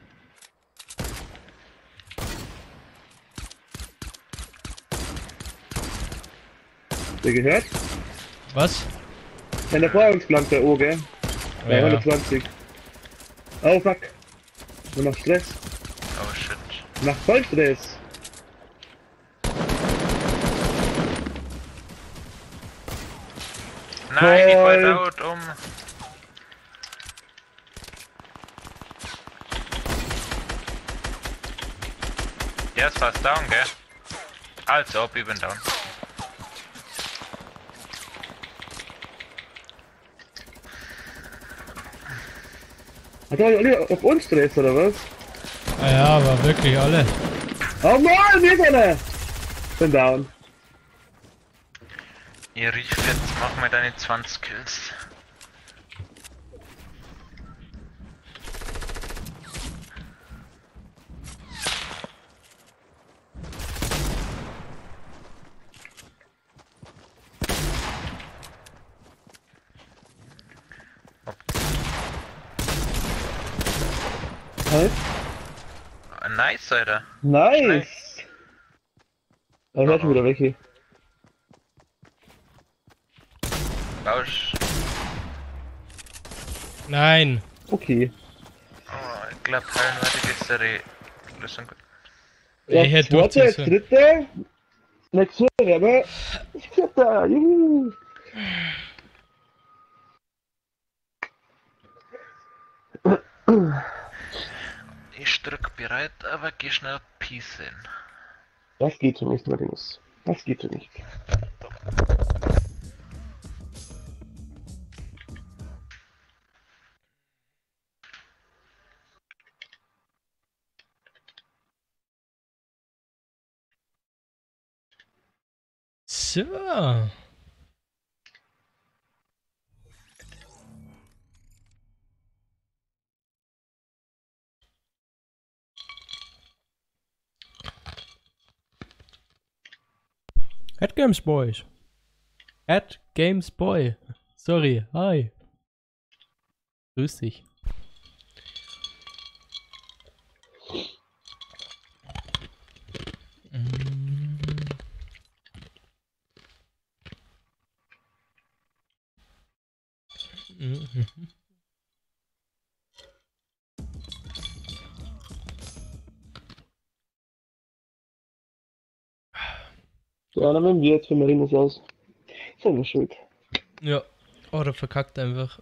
Der gehört? Was? Wenn der vor uns flankt, der O, gell? Bei Ja. hundertzwanzig. Oh fuck. Du machst Stress. Oh shit. Du machst voll Stress. Nein, ich fall Voll. out um. Der ist fast down, gell? Als ob, ich bin down. Hat er alle auf uns Stress, oder was? Ah ja, aber wirklich alle. Oh nein, mir ist einer! Bin down. Ihr rief jetzt, mach mal deine zwanzig Kills. Halt. Nice, Alter. Nice! Da hört schon wieder welche. Bausch. Nein. Okay. Oh, ich glaube, Heilen war die bessere Lösung. Ja, Ja, ich hätte zweite, durchziehen sollen. dritte. Nächste, aber vierter. Juhu. Ich drück bereit, aber geh schnell pießen. Das geht so nicht, Marinus. Das geht so nicht. So. At Games Boys. At Games Boy. Sorry, hi. Grüß dich. Mhm. Ja, dann nehmen wir jetzt für Marinus aus. Selber schuld. Ja, oder verkackt einfach.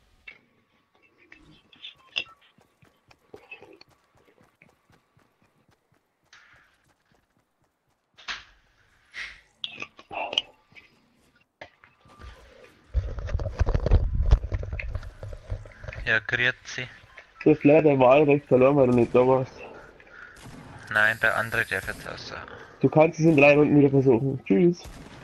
Ja, grüezi. Du hast leider Wahlrecht verloren, weil du nicht da warst. Nein, der andere darf jetzt außer. Du kannst es in drei Runden wieder versuchen. Tschüss.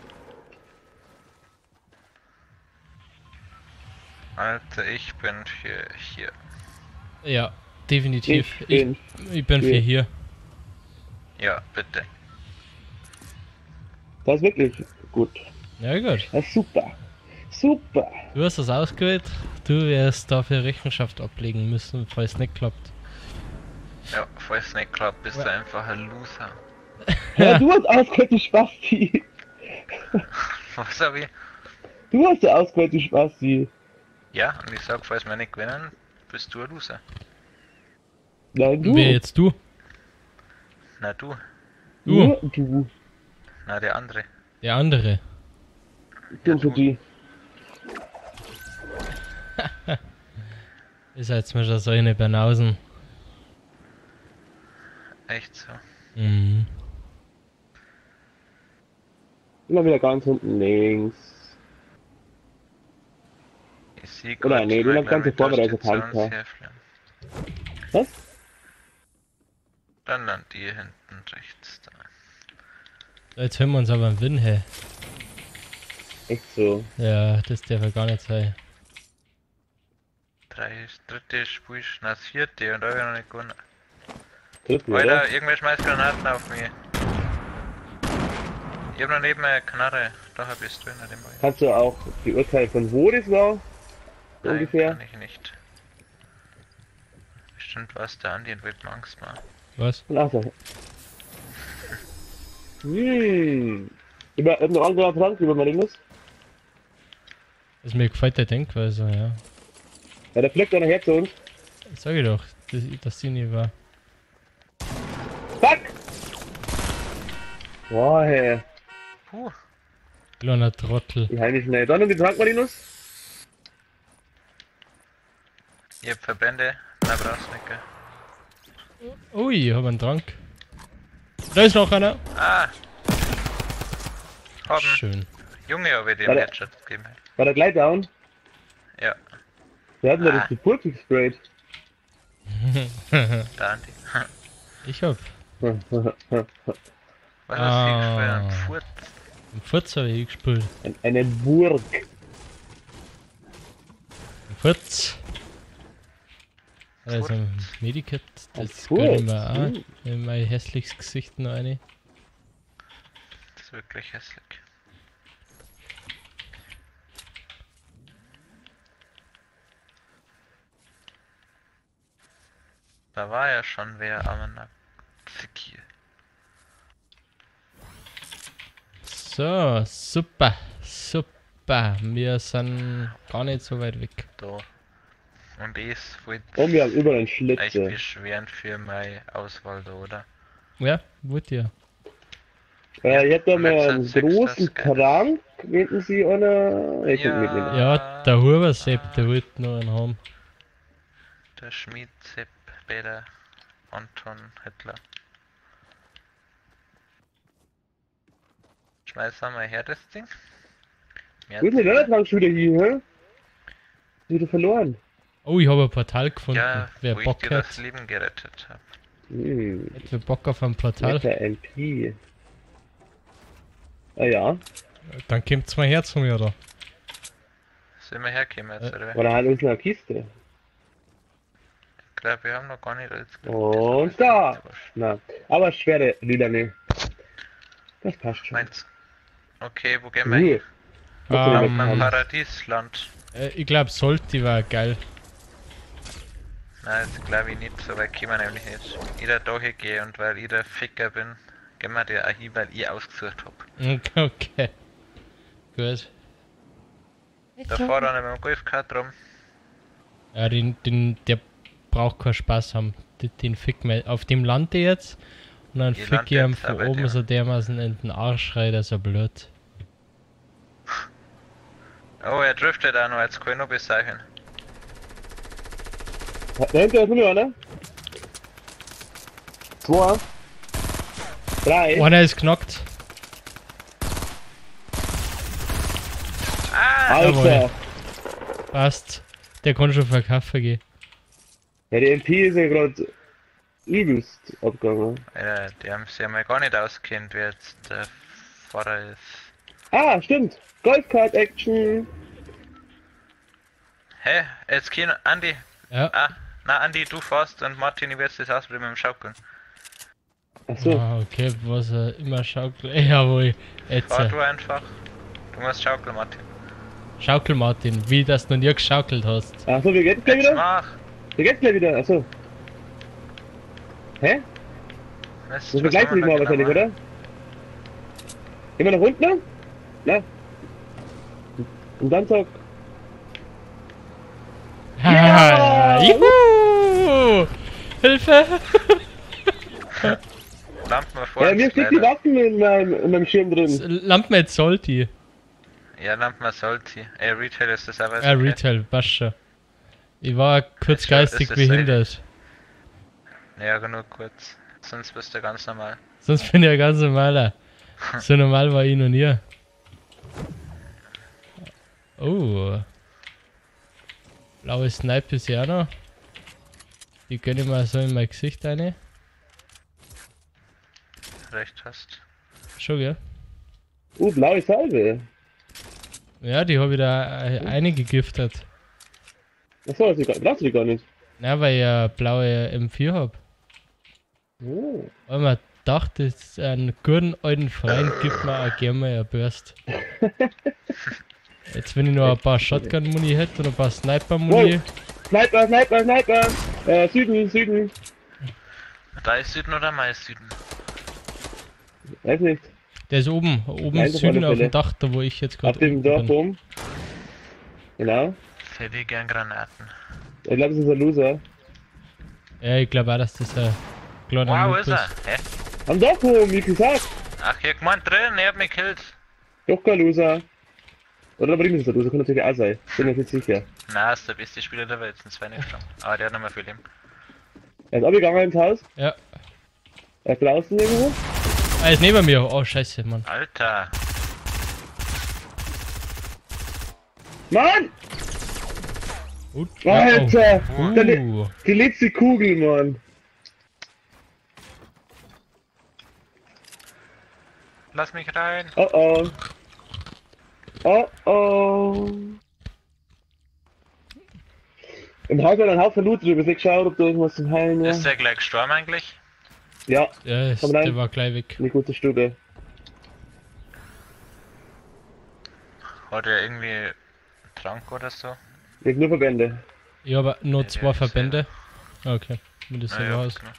Alter, ich bin für hier. Ja, definitiv. Ich Ich, bin ich bin für hier. hier. Ja, bitte. Das ist wirklich gut. Ja gut. Das ist super. Super. Du hast das ausgewählt. Du wirst dafür Rechenschaft ablegen müssen, falls es nicht klappt. Ja, falls es nicht klappt, bist du einfach ein Loser. Ja, du hast ausgewählt, du Spasti. Was hab ich? Du hast ja ausgewählt, du Spasti. Ja, und ich sag, falls wir nicht gewinnen, bist du ein Loser. Nein, du. Wer jetzt du? Na du. Du, Nur du. Na der andere. der andere. Ich bin für die. Ihr seid mir schon so eine Banausen. Echt so. Mhm. Immer wieder ganz unten links. Ich sehe Oder kurz nee, du mal läufst ganz gleich vorne, mit da ist ein Panzer. Stationshäfchen. Was? Dann an die hinten rechts da. Jetzt hören wir uns aber einen Win, hey. Echt so. Ja, das darf ja gar nicht sein. Drei, dritte Spiel, na das vierte und da hab ich noch nicht gewonnen. Dritten, oder? Alter, irgendwer schmeißt Granaten auf mich. Ich hab noch neben eine Knarre. Da bist du in dem Ball. Kannst du auch beurteilen, von wo das war? Nein, Ungefähr? kann ich nicht. Bestimmt was der Andi und wird mir Angst machen. Was? Ach so. Hm. Über einen anderen Trank über Marinus? Das mir gefällt der Denkweise, ja. Ja, der fliegt doch nachher zu uns. Sag ich doch, dass, dass die nie war. Fuck! Boah, hey. Puh. Kleiner Trottel. Die heimischen schnell. Dann um den Trank, Marinus. Ich hab Verbände. Na, brauchst nicht, gell? Ui, ich hab einen Trank. Da ist noch einer. Ah! Haben. Schön. Junge, aber die Warte. Headshot gegeben. War der gleich down? Ja, Der hat mir Ah. das die Burg gesprayt. da Andi. Ich hab. Was hast Ah. du für einen Furz? Im Furz habe ich gespielt. Eine Burg. Im Furz. Also ein Furz. Medikit, Ein das gönn ich Furz, mir auch hm. in mein hässliches Gesicht noch eine. Das ist wirklich hässlich. Da war ja schon wer am Zicki. So, super, super. Wir sind gar nicht so weit weg. Da. Und es wollte Und wir haben überall einen euch Schlitze. beschweren für meine Auswahl da, oder? Ja, wollt ihr. Äh, ich hätte da mal einen Letzter großen Sechster, Sky. Trank. Meinten Sie oder? Ich Ja. kann mitnehmen. Ja, der Hubersepp, der wollte noch einen haben. Der Schmied, Sepp, Beda, Anton, Hitler. Schmeiß einmal her das Ding. Mehr Wo ist denn der Trank schon wieder hier, hä? Wieder verloren. Oh, ich habe ein Portal gefunden. Ja, Wer wo ich Bock dir hat, das Leben gerettet habe. Hm. hat wer Bock auf ein Portal, Netter M P. Ah ja. dann kommt's mal her zu mir, oder? Sollen wir herkommen jetzt, Äh. oder? Oder halt uns eine Kiste. Ich glaube, wir haben noch gar nicht alles gemacht. Und da! Na, aber schwere Lieder nicht. Das passt schon. Meins. Okay, wo gehen wir hin? Uh, Ah, um, Ähm, Am Paradiesland. Äh, ich glaube, Solti war geil. Nein, das glaube ich nicht, so weit können wir nämlich nicht. Ich da dahin gehe und weil ich der Ficker bin, gehen wir dir auch hin, weil ich ausgesucht habe. Okay. Gut. Da fahrt einer mit dem Golfkart rum. Ja, den, den, der braucht keinen Spaß haben. Den, den fick mal. Auf dem lande ich jetzt. Und dann Ich fick lande ich ihm jetzt von auch bei oben dir. so dermaßen in den Arsch rein, dass er blöd. Oh, er driftet auch noch, jetzt kann ich noch bezeichnen. Da hinten ist nur einer. Zwei. Drei. Einer ist knockt. Ah! Alter. Passt. Der kann schon verkaufen gehen. Ja, die M P ist ja gerade übelst abgegangen. Alter, die haben sich ja mal gar nicht auskennt, wer jetzt der Fahrer ist. Ah, stimmt. Golfkart-Action. Hä? Jetzt gehen Andi. Ja. Ah, na Andi, du fährst und Martin, ich werde das ausprobieren mit dem Schaukeln. Achso. Ah, okay, was er immer schaukelt. Jawohl. Jetzt. Fahr äh, du einfach. Du musst schaukeln, Martin. Schaukel Martin, wie das noch nie geschaukelt hast. Achso, wie geht's gleich Jetzt wieder? mach! Wie geht's gleich wieder? Achso. Hä? Mist, Das was begleitet haben sich wir mal da wahrscheinlich, genau oder? Immer nach unten? Na? Und dann zack. Ja! Juhu! Hilfe! machen? Lampen mal vor Ja, uns, mir steht die leider. Waffen in meinem, in meinem Schirm drin. Lampen jetzt Solti. Ja, Lampen mal sollte. Ey, Retail ist das aber Ja, Retail, passt schon. Ich war kurz Ist schon- geistig ist das behindert. Ja, nur kurz. Sonst bist du ganz normal. Sonst bin ich ja ganz normaler. So normal war ich noch nie. Oh. Blaue Snipe ist ja noch. Die gönne ich mal so in mein Gesicht eine. Recht hast. Schon, gell? Uh, blaue Salbe. Ja, die habe ich da äh, einige giftet. Achso, also, brauchst du die gar nicht. Na, weil ich ja blaue M vier hab. Oh. Weil man dachte, einen guten alten Freund gibt mir auch gerne mal eine Burst. Jetzt, wenn ich noch ein paar Shotgun-Muni hätte und ein paar Sniper-Muni. Sniper, Sniper, Sniper! Äh, Süden, Süden. Da ist Süden oder mal ist Süden? Weiß nicht. Der ist oben, oben Nein, das Süden war auf der dem Dach, da wo ich jetzt Auf gerade dem Dorf bin. oben. Genau. Ich hätte gern Granaten. Ich glaube, das ist ein Loser. Ja, ich glaube auch, dass das ein kleiner Wow, Noob ist er? Hä? Am Dorf oben, wie gesagt. Ach, hier gemeint drin, er hat mich gekillt. Doch kein Loser. Oder Bremen ist ein Loser, kann natürlich auch sein. Bin mir nicht sicher. Na, ist der beste Spieler der Welt, sind zwei nicht schon. Aber der hat noch mal viel Leben. Er ist abgegangen ins Haus. Ja, Er draußen irgendwo? Er ist neben mir. Oh, scheiße, Mann. Alter! Mann! Gut. Alter! Oh. Deine- Uh. Die letzte Kugel, Mann! Lass mich rein! Oh oh! Oh oh! Im Haus war ein Haufen Loot drüber, ich geschaut, ob da irgendwas zum Heilen war. Ist der gleich gestorben eigentlich? Ja, Ja, ist, Komm rein. der war gleich weg. eine gute Stube. Hat er irgendwie Trank oder so? Ich hab nur Verbände. Ich habe nur Ja, zwei ich Verbände. Okay, wie das so Ah, ja, aus. genau.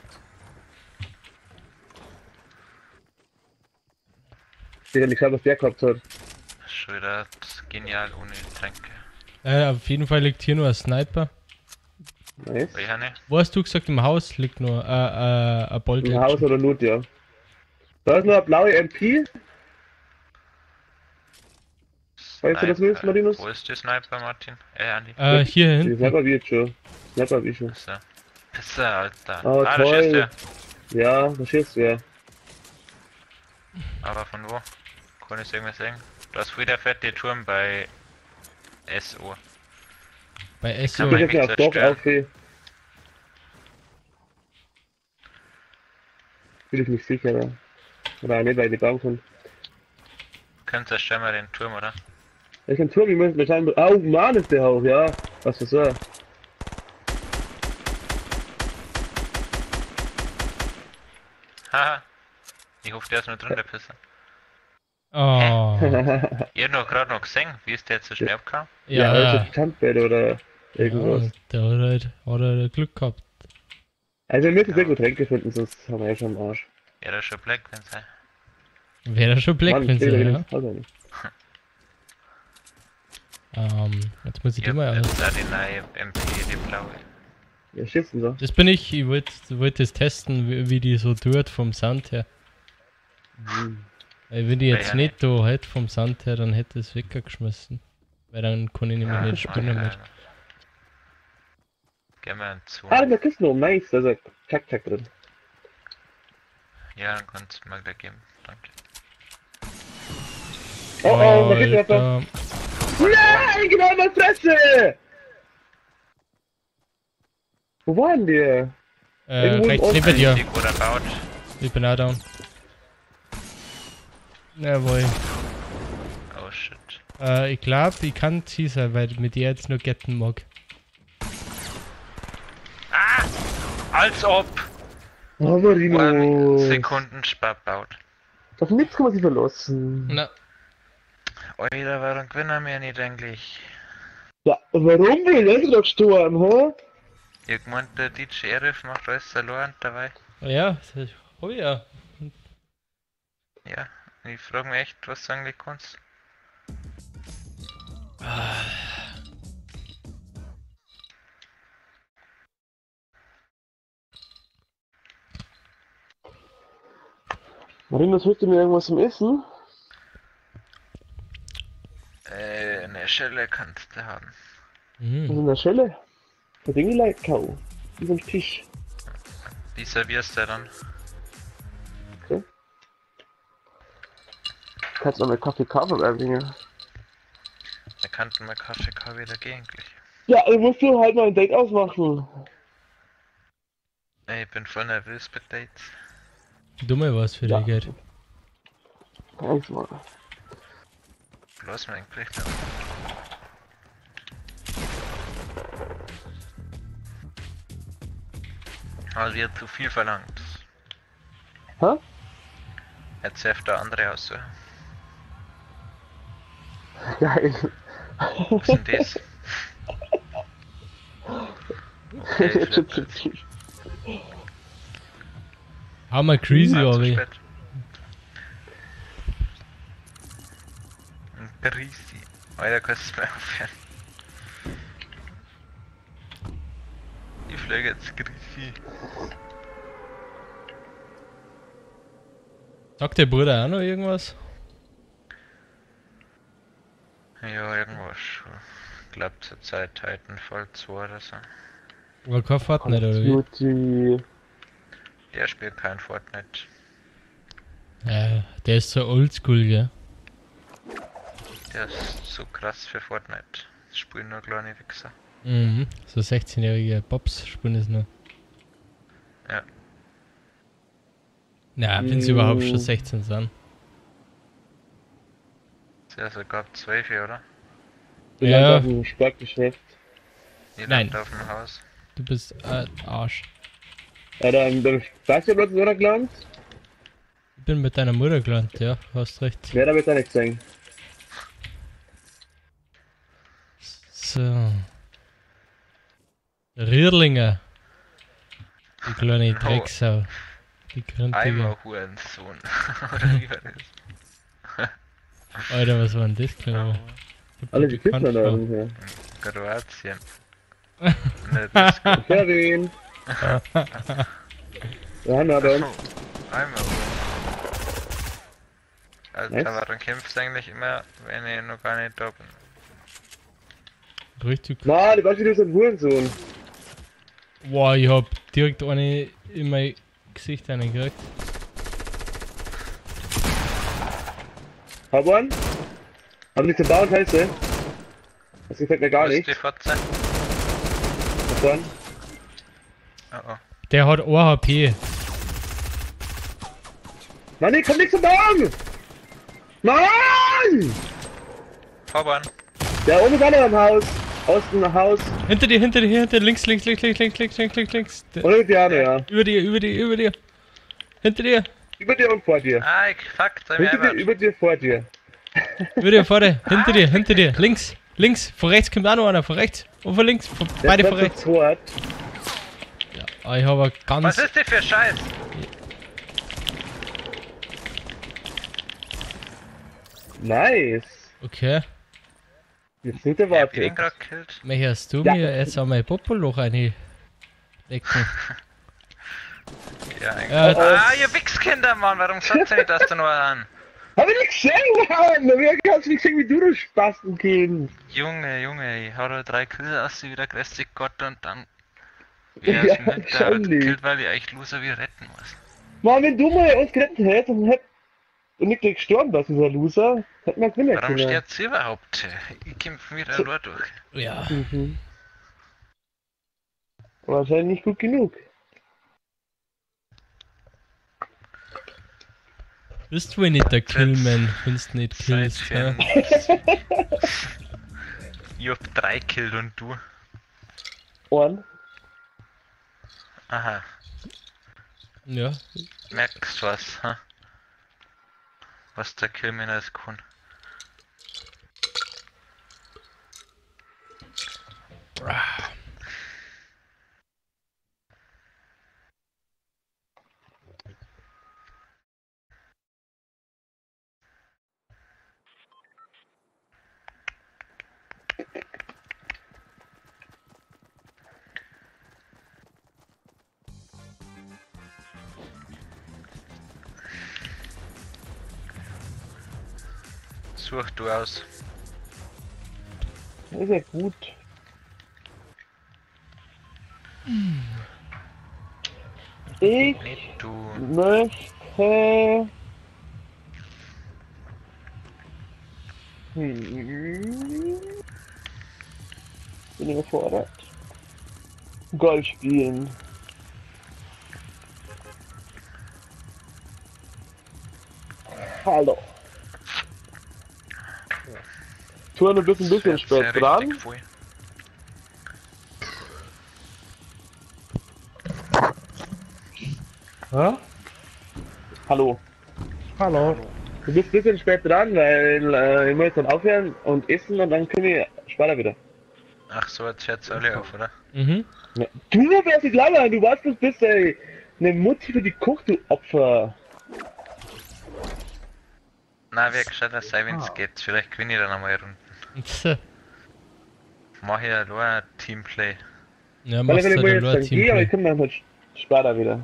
Ich hab nicht geschaut, was der gehabt hat. Schon wieder genial ohne Tränke. Äh, auf jeden Fall liegt hier nur ein Sniper. Nice. Weil ich nicht. Wo hast du gesagt, im Haus liegt nur äh, äh, ein Bolt? Im Haus oder Loot, ja. Da ist noch eine blaue M P. Weißt du das willst, Sniper. Marinus? Wo ist der Sniper, Martin? Äh, Andi. Äh, hier Die hinten. Sniper wird schon. Sniper wie schon. Ist er. Ist er, Alter. Oh, ah, da toll. schießt er. Ja, da schießt wer. Aber von wo? Kann ich irgendwie sehen? Da ist wieder fette Turm bei S O. Bei Kann Esso. man- Ich hab ja auf Dorf zerstören. auf. Will ich nicht sicher, oder? Oder nicht, weil die bauen können. Können zerstören wir den Turm, oder? Ich kann Turm, ich muss mir schauen. Oh Mann, ist der hoch, ja. Was für so. Haha. Ich hoffe, der ist nur drin, der Pisser. Oh. Ihr habt noch gerade noch gesehen, wie ist der zu schnell abkam? Ja, Ja, das ja. ist Jumpbed oder irgendwas. Ja, der hat halt, hat halt Glück gehabt. Also wir müssen sehr gut Tränke finden, sonst haben wir ja schon am Arsch. Ja, das ist schon Black, wenn sei. Wäre schon Black, Mann, wenn ich seh da sie, ja. wenigstens Haus nicht. Ähm, jetzt muss ich Ich die hab mal jetzt aus. da die neue M P, die blaue. Ja, schießen so. Das bin ich, ich wollte wollt das testen, wie, wie die so tut vom Sound her. Hm. Weil wenn die jetzt Ja, nicht da hätte vom Sound her, dann hätte es weggeschmissen. Weil dann kann ich nämlich nicht spielen mit. Gehen wir zu. Ah, der Kiste noch, nice, da ist ein Tack-Tack drin. Ja, dann kannst du mal gleich geben. Danke. Oh oh, da geht der Alter. Nein, genau in der Fresse! Wo waren die? Äh, Irgendwo im rechts Osten. neben dir. Richtig oder baut. Ich bin auch down. Jawohl. Oh shit. Äh, ich glaube, ich kann Caesar, weil mit dir jetzt nur getten mag. Als ob! Oh, Ein Marino. Sekundenspar baut. Auf nichts kann man sich verlassen. Na, Alter, warum gewinnen wir nicht eigentlich? Ja, warum will er gerade gestorben, hä? Ich gemeint, der D J Sheriff macht alles verloren dabei. ja, das hab ich ja. Ja, ich frage mich echt, was du eigentlich kannst. Marino, willst du mir irgendwas zum Essen? Äh, eine Schelle kannst du haben. Was ist Mhm. in der Schelle? Der Dinge leid kau. Wie so ein Tisch. Die servierst du dann. Okay. Kannst du noch mal Kaffee Kaffee beibringen? Wir kannten mal Kaffee K wieder gehen gleich. Ja, dann musst du halt mal ein Date ausmachen. Ey, ich bin voll nervös bei Dates. Dumme was für Ja. die Geld. Eins mal. Bloß mein Glück. Also ihr zu viel verlangt. Hä? Jetzt hilft der andere aus. So. Geil. Was ist denn das? Okay, vielleicht Hammer crazy, Ah, zu aber. spät. Ein Grisi. Alter, kannst du mal aufhören. Ich fliege jetzt Grisi. Sagt der Bruder auch noch irgendwas? Ja, irgendwas schon. Ich glaub zur Zeit Titanfall zwei oder so. War kein Fortnite oder wie? Beauty. Der spielt kein Fortnite. Ja, der ist so oldschool, gell? Der ist so krass für Fortnite. Das spielen nur kleine Wichser. Mhm. So sechzehnjährige Bobs spielen das nur. Ja. Na, wenn sie Mm. überhaupt schon sechzehn sind. Ist ja sogar zwölf, oder? Ich Ja. ja. Auf dem Sportgeschäft. Jeder Nein. hat auf dem Haus. Du bist äh, Arsch. Ja, dann, dann Basketball oder gelernt? Ich bin mit deiner Mutter gelandet, ja, hast recht. Wer damit auch nicht gesehen. So. Rierlinger. Die kleine Oh. Drecksau. Die grantige. Einmal Hurensohn. Oder wie war das? Alter, was war denn das, glaube ich? Alle die Kinder da vor. ungefähr. Kroatien. Ne, das ist gut. Kevin! Ja, na dann. Oh, einmal Hurensohn. Also, Was? warum kämpfst du eigentlich immer, wenn ich noch gar nicht da bin? Richtig. Na, die Baschi, du bist ein Hurensohn. Boah, ich hab direkt eine in mein Gesicht reingekriegt. Hab einen. Hab nicht zum Bauen, heißt du? Das gefällt mir gar Wo ist nicht. die Fotze? Hab einen. Oh oh. Der hat ein H P. Mann, ich komm nicht zum Bauen! Mann! Vorbahn. Der oben ist auch noch am Haus. Außen am Haus. Hinter dir, hinter dir, hinter dir, links, links, links, links, links, links, links, links, links. Der, Und die Arme, ja. über dir, über dir, über dir. Hinter dir, Über dir und vor dir. Ah, ich fuck, sei mir Hinter dir, einfach. über dir, vor dir. über dir, vor dir, hinter dir, hinter dir, links, links, vor rechts kommt auch noch einer, vor rechts und vor links, vor, Der beide ist vor zu rechts. zweit. Ah, ich habe Was ganz, ist denn für Scheiß? Nice. okay, Jetzt sind der Wer hat Warte. den grad killt? möchtest du Ja. mir jetzt auch mein Popoloch reinlecken? Ja, eigentlich. Ja, Ah, ihr Wichskinder, Mann, warum sagst du nicht, dass du nur an? Hab ich nicht gesehen, Mann! Wer kannst du nicht sehen, wie du das Spastenkind? Junge, Junge, ich hau da drei Kills aus, wie der größte Gott und dann. Ja, Wer ist nicht da schon lieb. killt, weil ich eigentlich Loser wie retten muss. Mann, wenn du mal uns gerettet hättest und hätt und nicht gleich gestorben warst, dieser Loser, hätten wir gewinnen Warum können. steht's überhaupt? Ich kämpfe wieder nur durch. Ja, Mhm. Wahrscheinlich nicht gut genug. bist du wohl nicht der Killman, wenn's nicht Seit killst, für ja? ein... Ich hab drei Kills und du. Ohren? Aha, Ja, merkst du was, ha? Was der Killman alles kann. Such du aus. Das ist ja gut. Ich Nicht du. möchte... Hm. Bin ich gefordert. Golf spielen. Hallo. Touren, du bist ein bisschen Sehr- spät sehr dran. richtig voll. Hä? Hallo. Hallo. Du bist ein bisschen spät dran, weil äh, ich muss jetzt dann aufhören und essen und dann können wir später wieder. Ach so, jetzt hört's alle auf, oder? mhm. Ja. Du wärst nicht labern, du weißt, du bist ey, eine Mutti für die Koch, du Opfer. Na, wer gescheiter sei, wenn's geht. Vielleicht gewinne ich dann einmal Runden. Mach ich ja nur ein Teamplay. Ja, Weil machst wenn du ich mal halt jetzt nur dann ein gehe, aber ich Teamplay. komme dann halt später wieder.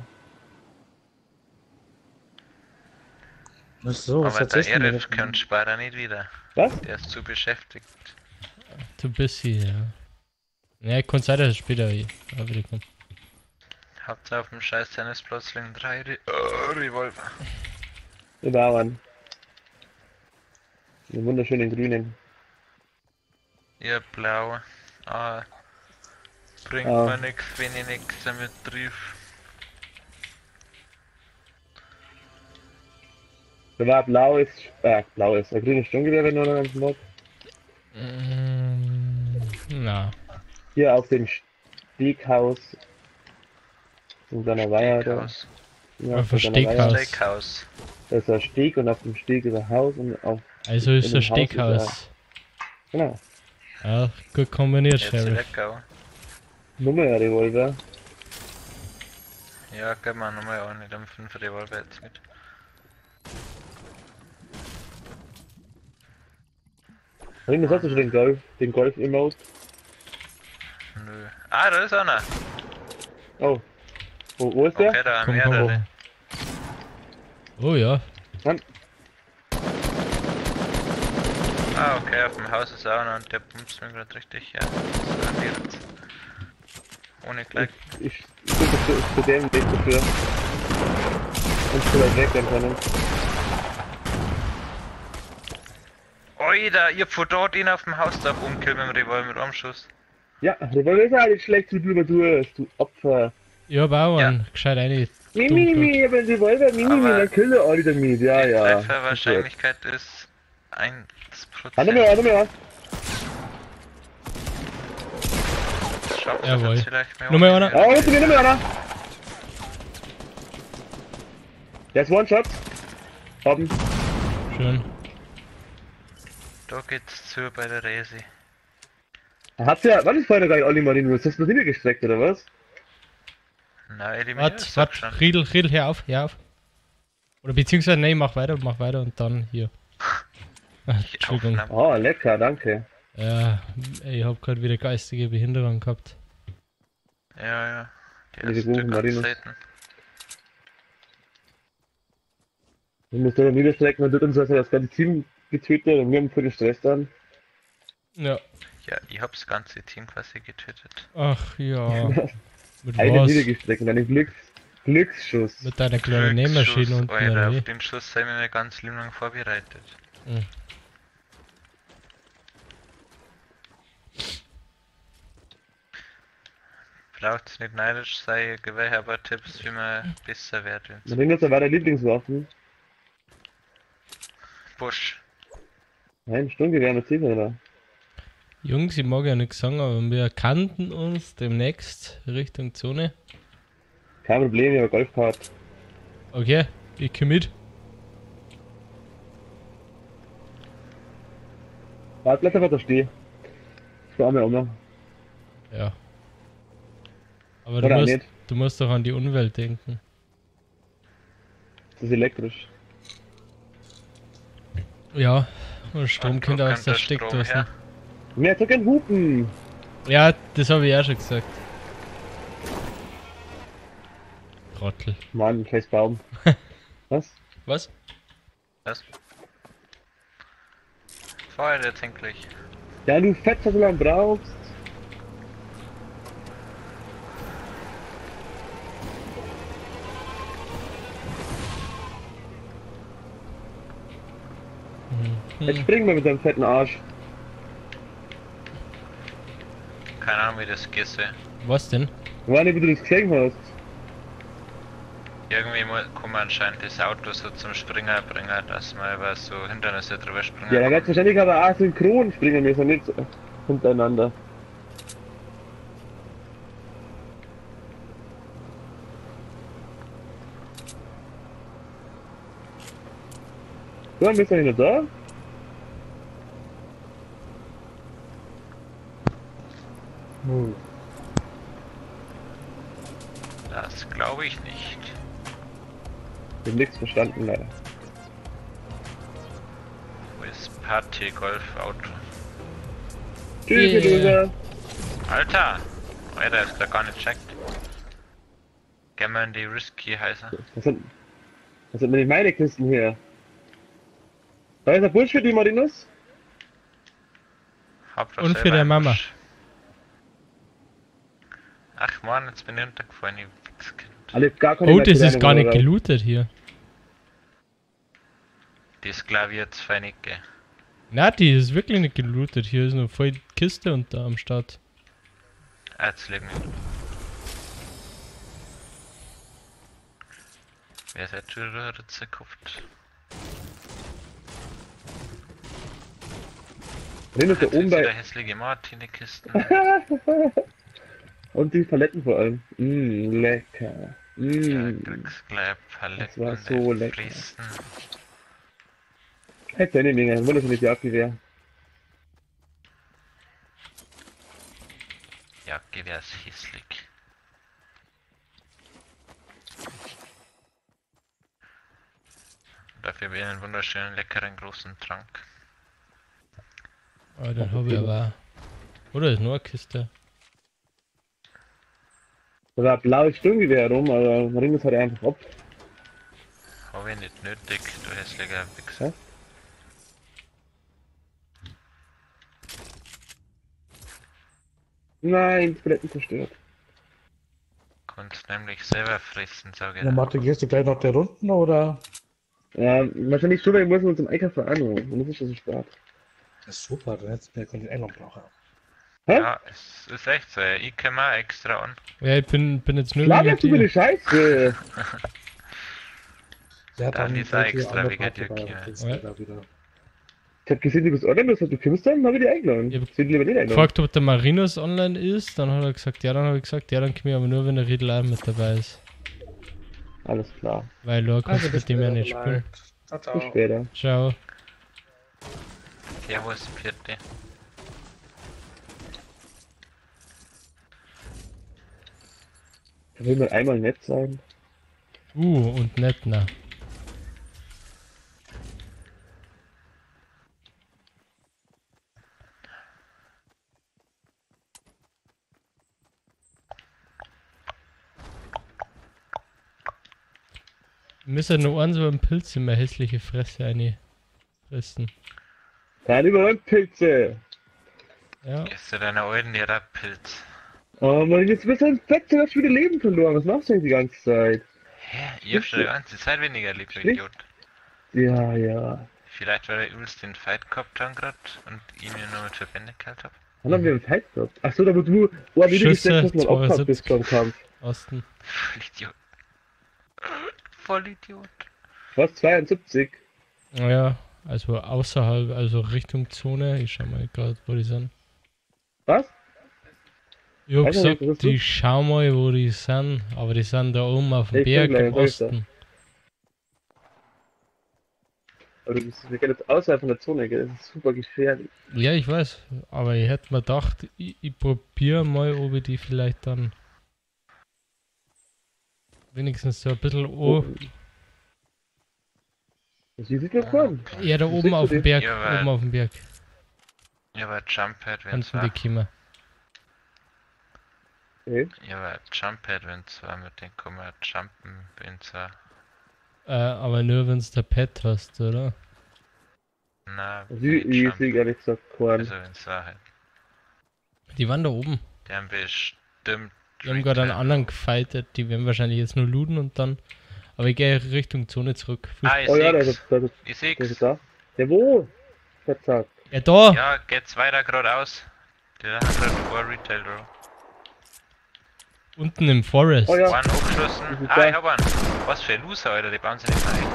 Ach so, was Aber der erzählst du mir? Erif kommt später nicht wieder. Was? Der ist zu beschäftigt. Du bist hier, ja. Ja, ich kann sein, dass er später auch wieder kommt. Habt ihr auf dem scheiß Tennisplatz liegen drei Re oh, Revolver. Wir waren. Den wunderschönen grünen. Ihr blau. Ah. Bringt Ah. mir nix, wenn ich nix damit triff. Da war blau ist, äh, blau ist, ein grünes Sturmgewehr, wenn du noch ganz mag. Mm, na. Hier auf dem Steghaus. In seiner Weiher da. Steakhouse. Ja, Auf dem so einer Weiher. Steghaus. Steakhouse. Da ist ein Steg und auf dem Steg ist ein Haus und auf. Also ist in das dem Haus ist Steghaus. Genau. Ja, gut kombiniert, Jetzt Sheriff. lecker. Nummer-Revolver. Ja, gib mal nochmal auch nicht am fünf Revolver jetzt mit. Ring, was hast du schon den Golf? Den Golf-Emote? Nö. Ah, da ist einer. Oh. Wo, wo ist der? Okay, da haben Komm, komm, mehrere. komm. Oh ja. Mann, Ah, okay, auf dem Haus ist auch einer und der pumpt mir gerade richtig. Ja, das ist direkt. Ohne gleich. ich, ich bin zu, zu dem Weg dafür. Und zu weit weg dann Oida, ihr von dort ihn auf dem Haus da umkillt mit dem Revolver mit einem Schuss. Ja, Revolver ist ja nicht schlecht, wie du immer tust, du Opfer. Ich hab auch Ja. einen. Gescheit eine. Mimi, Mimi, ich hab einen Revolver, Mimi, Mimi, Aber dann kill er alle damit, ja, Die ja. Trefferwahrscheinlichkeit ist eins Prozent. Warte mal, warte mal. Schafft Jawohl. jetzt vielleicht mehr Nummer ohne einer. mehr. Oh, jetzt mir, nimm mir einer. Der ist One-Shot. Haben. Schön. Da geht's zu bei der Resi. Hat's ja, wann ist vorher gar nicht Olli Marinus? Hast du das gestreckt, oder was? Na, eliminiert, Wart, sag wart, schon. Riedel, Riedel, hör auf, hör auf. Oder beziehungsweise, nein, mach weiter, mach weiter und dann hier. Ah, Die Entschuldigung. Aufnahme. Oh, lecker, danke. Ja, ich hab gerade wieder geistige Behinderung gehabt. Ja, ja. Die Diese erste guten ganz Marinus. selten. Du musst da niederstrecken, dann wird uns also das ganze Team getötet und wir haben für den Stress dann. Ja. Ja, ich hab das ganze Team quasi getötet. Ach ja. Mit Eine was? niedergestreckt und einen Glücks Glücksschuss. Mit deiner kleinen Nähmaschine Glücksschuss, unten, Alter, oder auf wie? den Schuss sei mir nicht ganz lieb lang vorbereitet. Hm. Braucht's nicht neidisch sein, ich gebe euch aber Tipps, wie man besser wird. Marinus, war deine Lieblingswaffen? Busch. Nein, Sturmgewehr mit Ziel, oder? Jungs, ich mag ja nichts sagen, aber wir kannten uns demnächst Richtung Zone. Kein Problem, ich habe Golfkart. Okay, ich komm mit. Warte, bleib einfach da stehen. So einmal um. Ja. Aber du Oder musst, nicht. du musst doch an die Umwelt denken. Das ist elektrisch. Ja, und Strom Und wo könnte aus kommt der der Strom Steckdose. her? Mehr zu kein Hupen! Ja, das habe ich auch schon gesagt. Trottel. Mann, scheiß Baum. Was? Was? Was? Feuer jetzt endlich. Ja, du Fett, was du lang brauchst. Jetzt Hm. springen wir mit deinem fetten Arsch. Keine Ahnung wie das geht. soll. Was denn? Ich weiß nicht, wie du das gesehen hast. Irgendwie mu- kann man anscheinend das Auto so zum Springen bringen, dass man über so Hindernisse drüber springen Ja, da kann. wird's wahrscheinlich aber auch synchron springen müssen, nicht so hintereinander. So, bist du nicht noch da? Hm. Das glaube ich nicht. Ich hab nichts verstanden, leider. Wo ist Party Golf Auto? Tschüss, Yeah. ihr Loser. Alter! Alter, ist da gar nicht checkt. Gehen wir in die Risky heißer. Was sind, was sind denn nicht meine Kisten hier? Da ist der Busch für die Marinus. Hab doch Und selber für der einen Mama. Busch. Ach man, jetzt bin ich runtergefallen, ich Dreckskind. Alle gar keine Oh, das ist Materialien gar nicht oder? gelootet hier. Das glaube ich jetzt fein nicht, gell. Na, die ist wirklich nicht gelootet. Hier ist nur voll die Kiste und da am Start. Ah, jetzt legen wir. Wer ist jetzt schon wieder Ritze gekauft? Drin ist da Jetzt oben ist wieder bei. hässliche Martine-Kisten. Und die Paletten vor allem. Mmm, lecker. Ja, Mmm. kriegst gleich Paletten. Das war so lecker. Friessen. Hätte eine Menge, wunderschönes Jagdgewehr. Ja, Gewehr ist hässlich. Dafür habe ich einen wunderschönen, leckeren, großen Trank. Oh, den habe ich aber. Oder ist nur eine Kiste? Da war ein blaues Sturmgewehr rum, aber man ringt es halt einfach ab. Habe ich nicht nötig, du hässlicher Wichser. Ja? Nein, die Paletten zerstört. Kannst nämlich selber fressen, sage ich Na, dir. Martin, gehst du gleich noch der Runden oder? Ja, wahrscheinlich schon, weil wir müssen uns im Einkauf veranrufen. Und das ist schon so spät. Das ist super, dann hättest du mehr den England brauchen. Hä? Ja, es ist echt so, ja. Ich komme auch extra an. Ja, ich bin, bin jetzt nur Laberst du mir dir. die Scheiße? Ja, Dann ist er fällt die extra andere wegen Part dir dabei, hier. dann kriegst du Ja. da wieder. Ich hab gesehen, du bist online, du hast du kommst dann, hab ich dich eingeladen. Ja, Ich will lieber nicht eingeladen. gefragt, ob der Marinus online ist. Dann hat er gesagt, ja, dann habe ich gesagt, ja, dann komme ich aber nur, wenn der Riedel auch mit dabei ist. Alles klar. Weil du kannst bis mit dem ja später nicht spielen. vielleicht. Ciao, Bis ciao. später. Ciao. Servus, Vierte. Ich will mal einmal nett sein. Uh, und nett, na. Wir müssen nur einen so einen Pilz in meine hässliche Fresse einfressen. Dann überall Pilze. Ja. Gehst du deiner alten Pilz? Oh Mann, jetzt bist du ein Fett, du hast wieder Leben verloren. Was machst du denn die ganze Zeit? Hä? Ich hab schon die ganze Zeit weniger lieb, du Nicht? Idiot. Ja, ja. Vielleicht, weil wir übelst den Fight gehabt haben grad und ich mir nur mit Verbände gehalten hab. Wann haben wir einen Fight gehabt? Achso, da wo du oh, wie du Schüsse, gesteckt hast, mal aufgehabt bist zweiundsiebzig. vom Kampf. Osten. Vollidiot. Vollidiot. Was? zweiundsiebzig? Ja, also außerhalb, also Richtung Zone. Ich schau mal gerade, wo die sind. Was? Ich hab Weiß nicht, gesagt, was ist die das? schau mal, wo die sind. Aber die sind da oben auf dem Ich Berg bin gleich, im wo ist er? Osten. Aber du bist, wir gehen jetzt außerhalb von der Zone, gell? Das ist super gefährlich. Ja, ich weiß. Aber ich hätte mir gedacht, ich, ich probiere mal, ob ich die vielleicht dann wenigstens so ein bisschen oh, Wie sieht das aus? ja, da Wo oben siehst auf du dem die? Berg, Ja, weil- oben auf dem Berg. Ich war Jumppad, wenn Kannst du die zwar. kommen. Okay. Ich war Jumppad, wenn zwar mit den kann man jumpen, wenn zwar. Äh, aber nur wenn du der Pet hast, oder? Na, Wie, wenn wie ich ist sie jump. ehrlich gesagt, Korn? Also wenn zwar halt. Die waren da oben. Die haben bestimmt. Die haben gerade einen Retail. anderen gefightet. Die werden wahrscheinlich jetzt nur looten und dann. Aber ich gehe Richtung Zone zurück. Fuß- Ah, ich Oh ja, da seh's. ist, da ist, Ich da ist seh's. da. Ja, wo? Verzagt. Ja, da! Ja, geht's weiter geradeaus. Der hat gerade vor Retail Row. Unten im Forest. Oh ja. Einen hochgeschossen. Das ist Ah, da. ich hab einen. Was für ein Loser, Alter, die bauen sie nicht rein.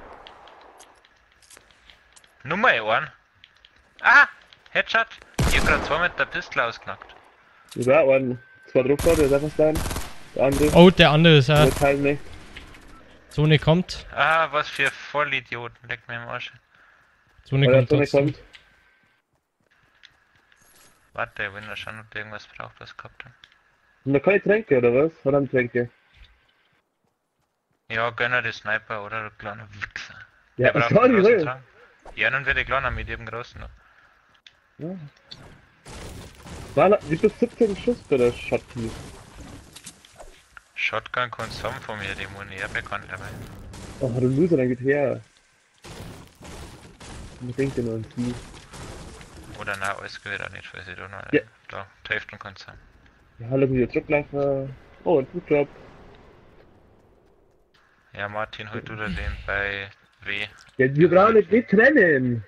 Nummer einen. Ah! Headshot! Ich hab grad zwei mit der Pistole ausgenockt. Das war ein. Zwei drauf, der ist einfach da. Der andere. Oh, der andere ist Der auch. Teil nicht. Zone kommt. Ah, was für Vollidioten. Leck mir im Arsch. Zone Weil der kommt Sonne trotzdem. kommt. Warte, wenn er schon ob der irgendwas braucht, was gehabt haben. Und da keine Tränke, oder was? Oder haben Tränke? Ja, gönner die Sniper oder der kleine Wichser. Ja, Der braucht sorry, einen großen Leute. Trank. Ja, dann wird der kleiner mit dem großen noch. Ja. War, wie bis siebzehn Schuss bei der Shotgun. Shotgun kannst du haben von mir, die Muni, ich hab ja keinen dabei. Oh, du Loser, dann geht her. Ich denke nur an die. Oder na, alles geht auch nicht, falls ich da noch. Ja. Da, die Hälfte kannst du haben. Ja, hallo, wieder zurücklaufen. Oh, ein Foodjob. Ja, Martin, halt du da den bei W. Ja, wir brauchen nicht, nicht trennen.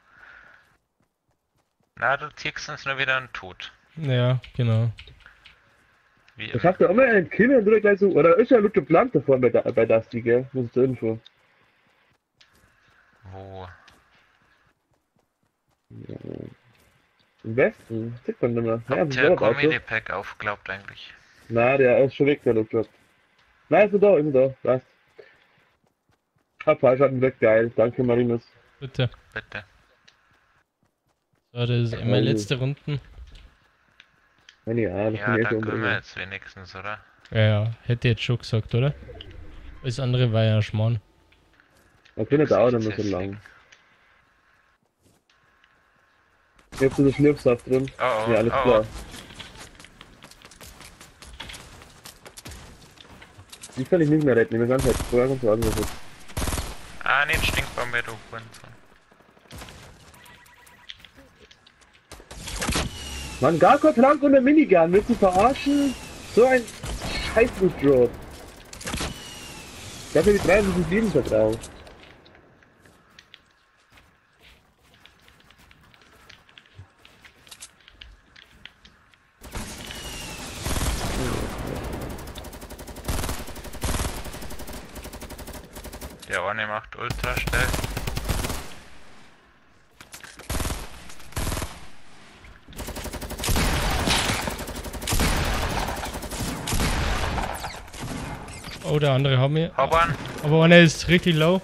Na, du ziehst uns nur wieder einen Tod. Ja, genau. Wie Das hast du auch mal einen Kill und du gleich so, oder ist ja Lutscher Plant davor bei, bei Dusty, gell? Das ist zur Info. Wo? Ja. Im Westen, sieht man nicht mehr. Ja, Habt das ihr ist ein auch so. Comedy-Pack aufgeglaubt eigentlich? Na, der ist schon weg, der Lutscher. Nein, ist er da, ist er da, passt. Hab falsch, hat ihn weg, geil. Danke, Marinus. Bitte. Bitte. So, das ist immer letzte Runden. Nein, ja, das Ja, bin ich dann schon können wir drin. jetzt wenigstens, oder? Ja, ja, hätte jetzt schon gesagt, oder? Das andere war ja Schmarrn. Das wird nicht dauern, immer so Jetzt lang. liegen. Ich hab so einen Schlürfsaft drin. Oh, oh, Ja, alles oh, klar. Die kann ich nicht mehr retten, ich bin ganz halt vorher ganz anders. Ah, nicht Stinkbombe, du Hurensohn. Mann, gar kein Trank und ein Minigun, willst du verarschen? So ein Scheiß-Drop. Dafür die drei sind sieben da drauf. Der eine macht ultra schnell. Oh, der andere hat mir. Hab an. Aber einer ist richtig low.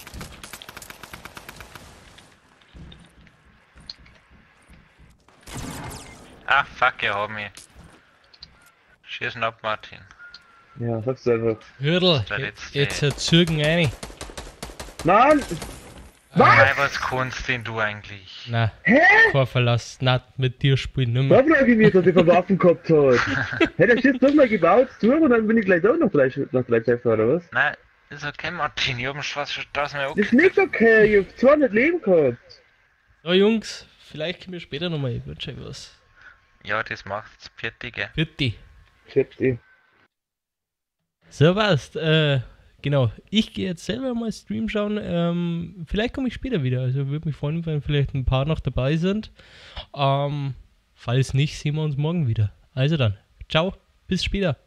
Ah, fuck, ihr haben mich. Schießen ab, Martin. Ja, sagst du einfach. Hürdel, Der jetzt, letzte. jetzt zürgen rein. Mann! Nein, was kannst denn du eigentlich? Na, Hä? kein Verlass, nicht mit dir spielen nimmer. Da frage ich mich, dass ich von Waffen gehabt hat. Hätte ich jetzt doch mal gebaut durch und dann bin ich gleich auch noch drei, noch drei Treffer, oder was? Nein, ist okay, Martin. Ich hab ihn fast schon tausendmal Das ist nicht okay, ich hab zweihundert Leben gehabt. So Jungs, vielleicht können wir später nochmal, ich wünsche euch was. Ja, das macht's. Fertige. Bitte. Shit, eh. So passt, äh, genau. Ich gehe jetzt selber mal Stream schauen. Ähm, vielleicht komme ich später wieder. Also würde mich freuen, wenn vielleicht ein paar noch dabei sind. Ähm, falls nicht, sehen wir uns morgen wieder. Also dann, ciao, bis später.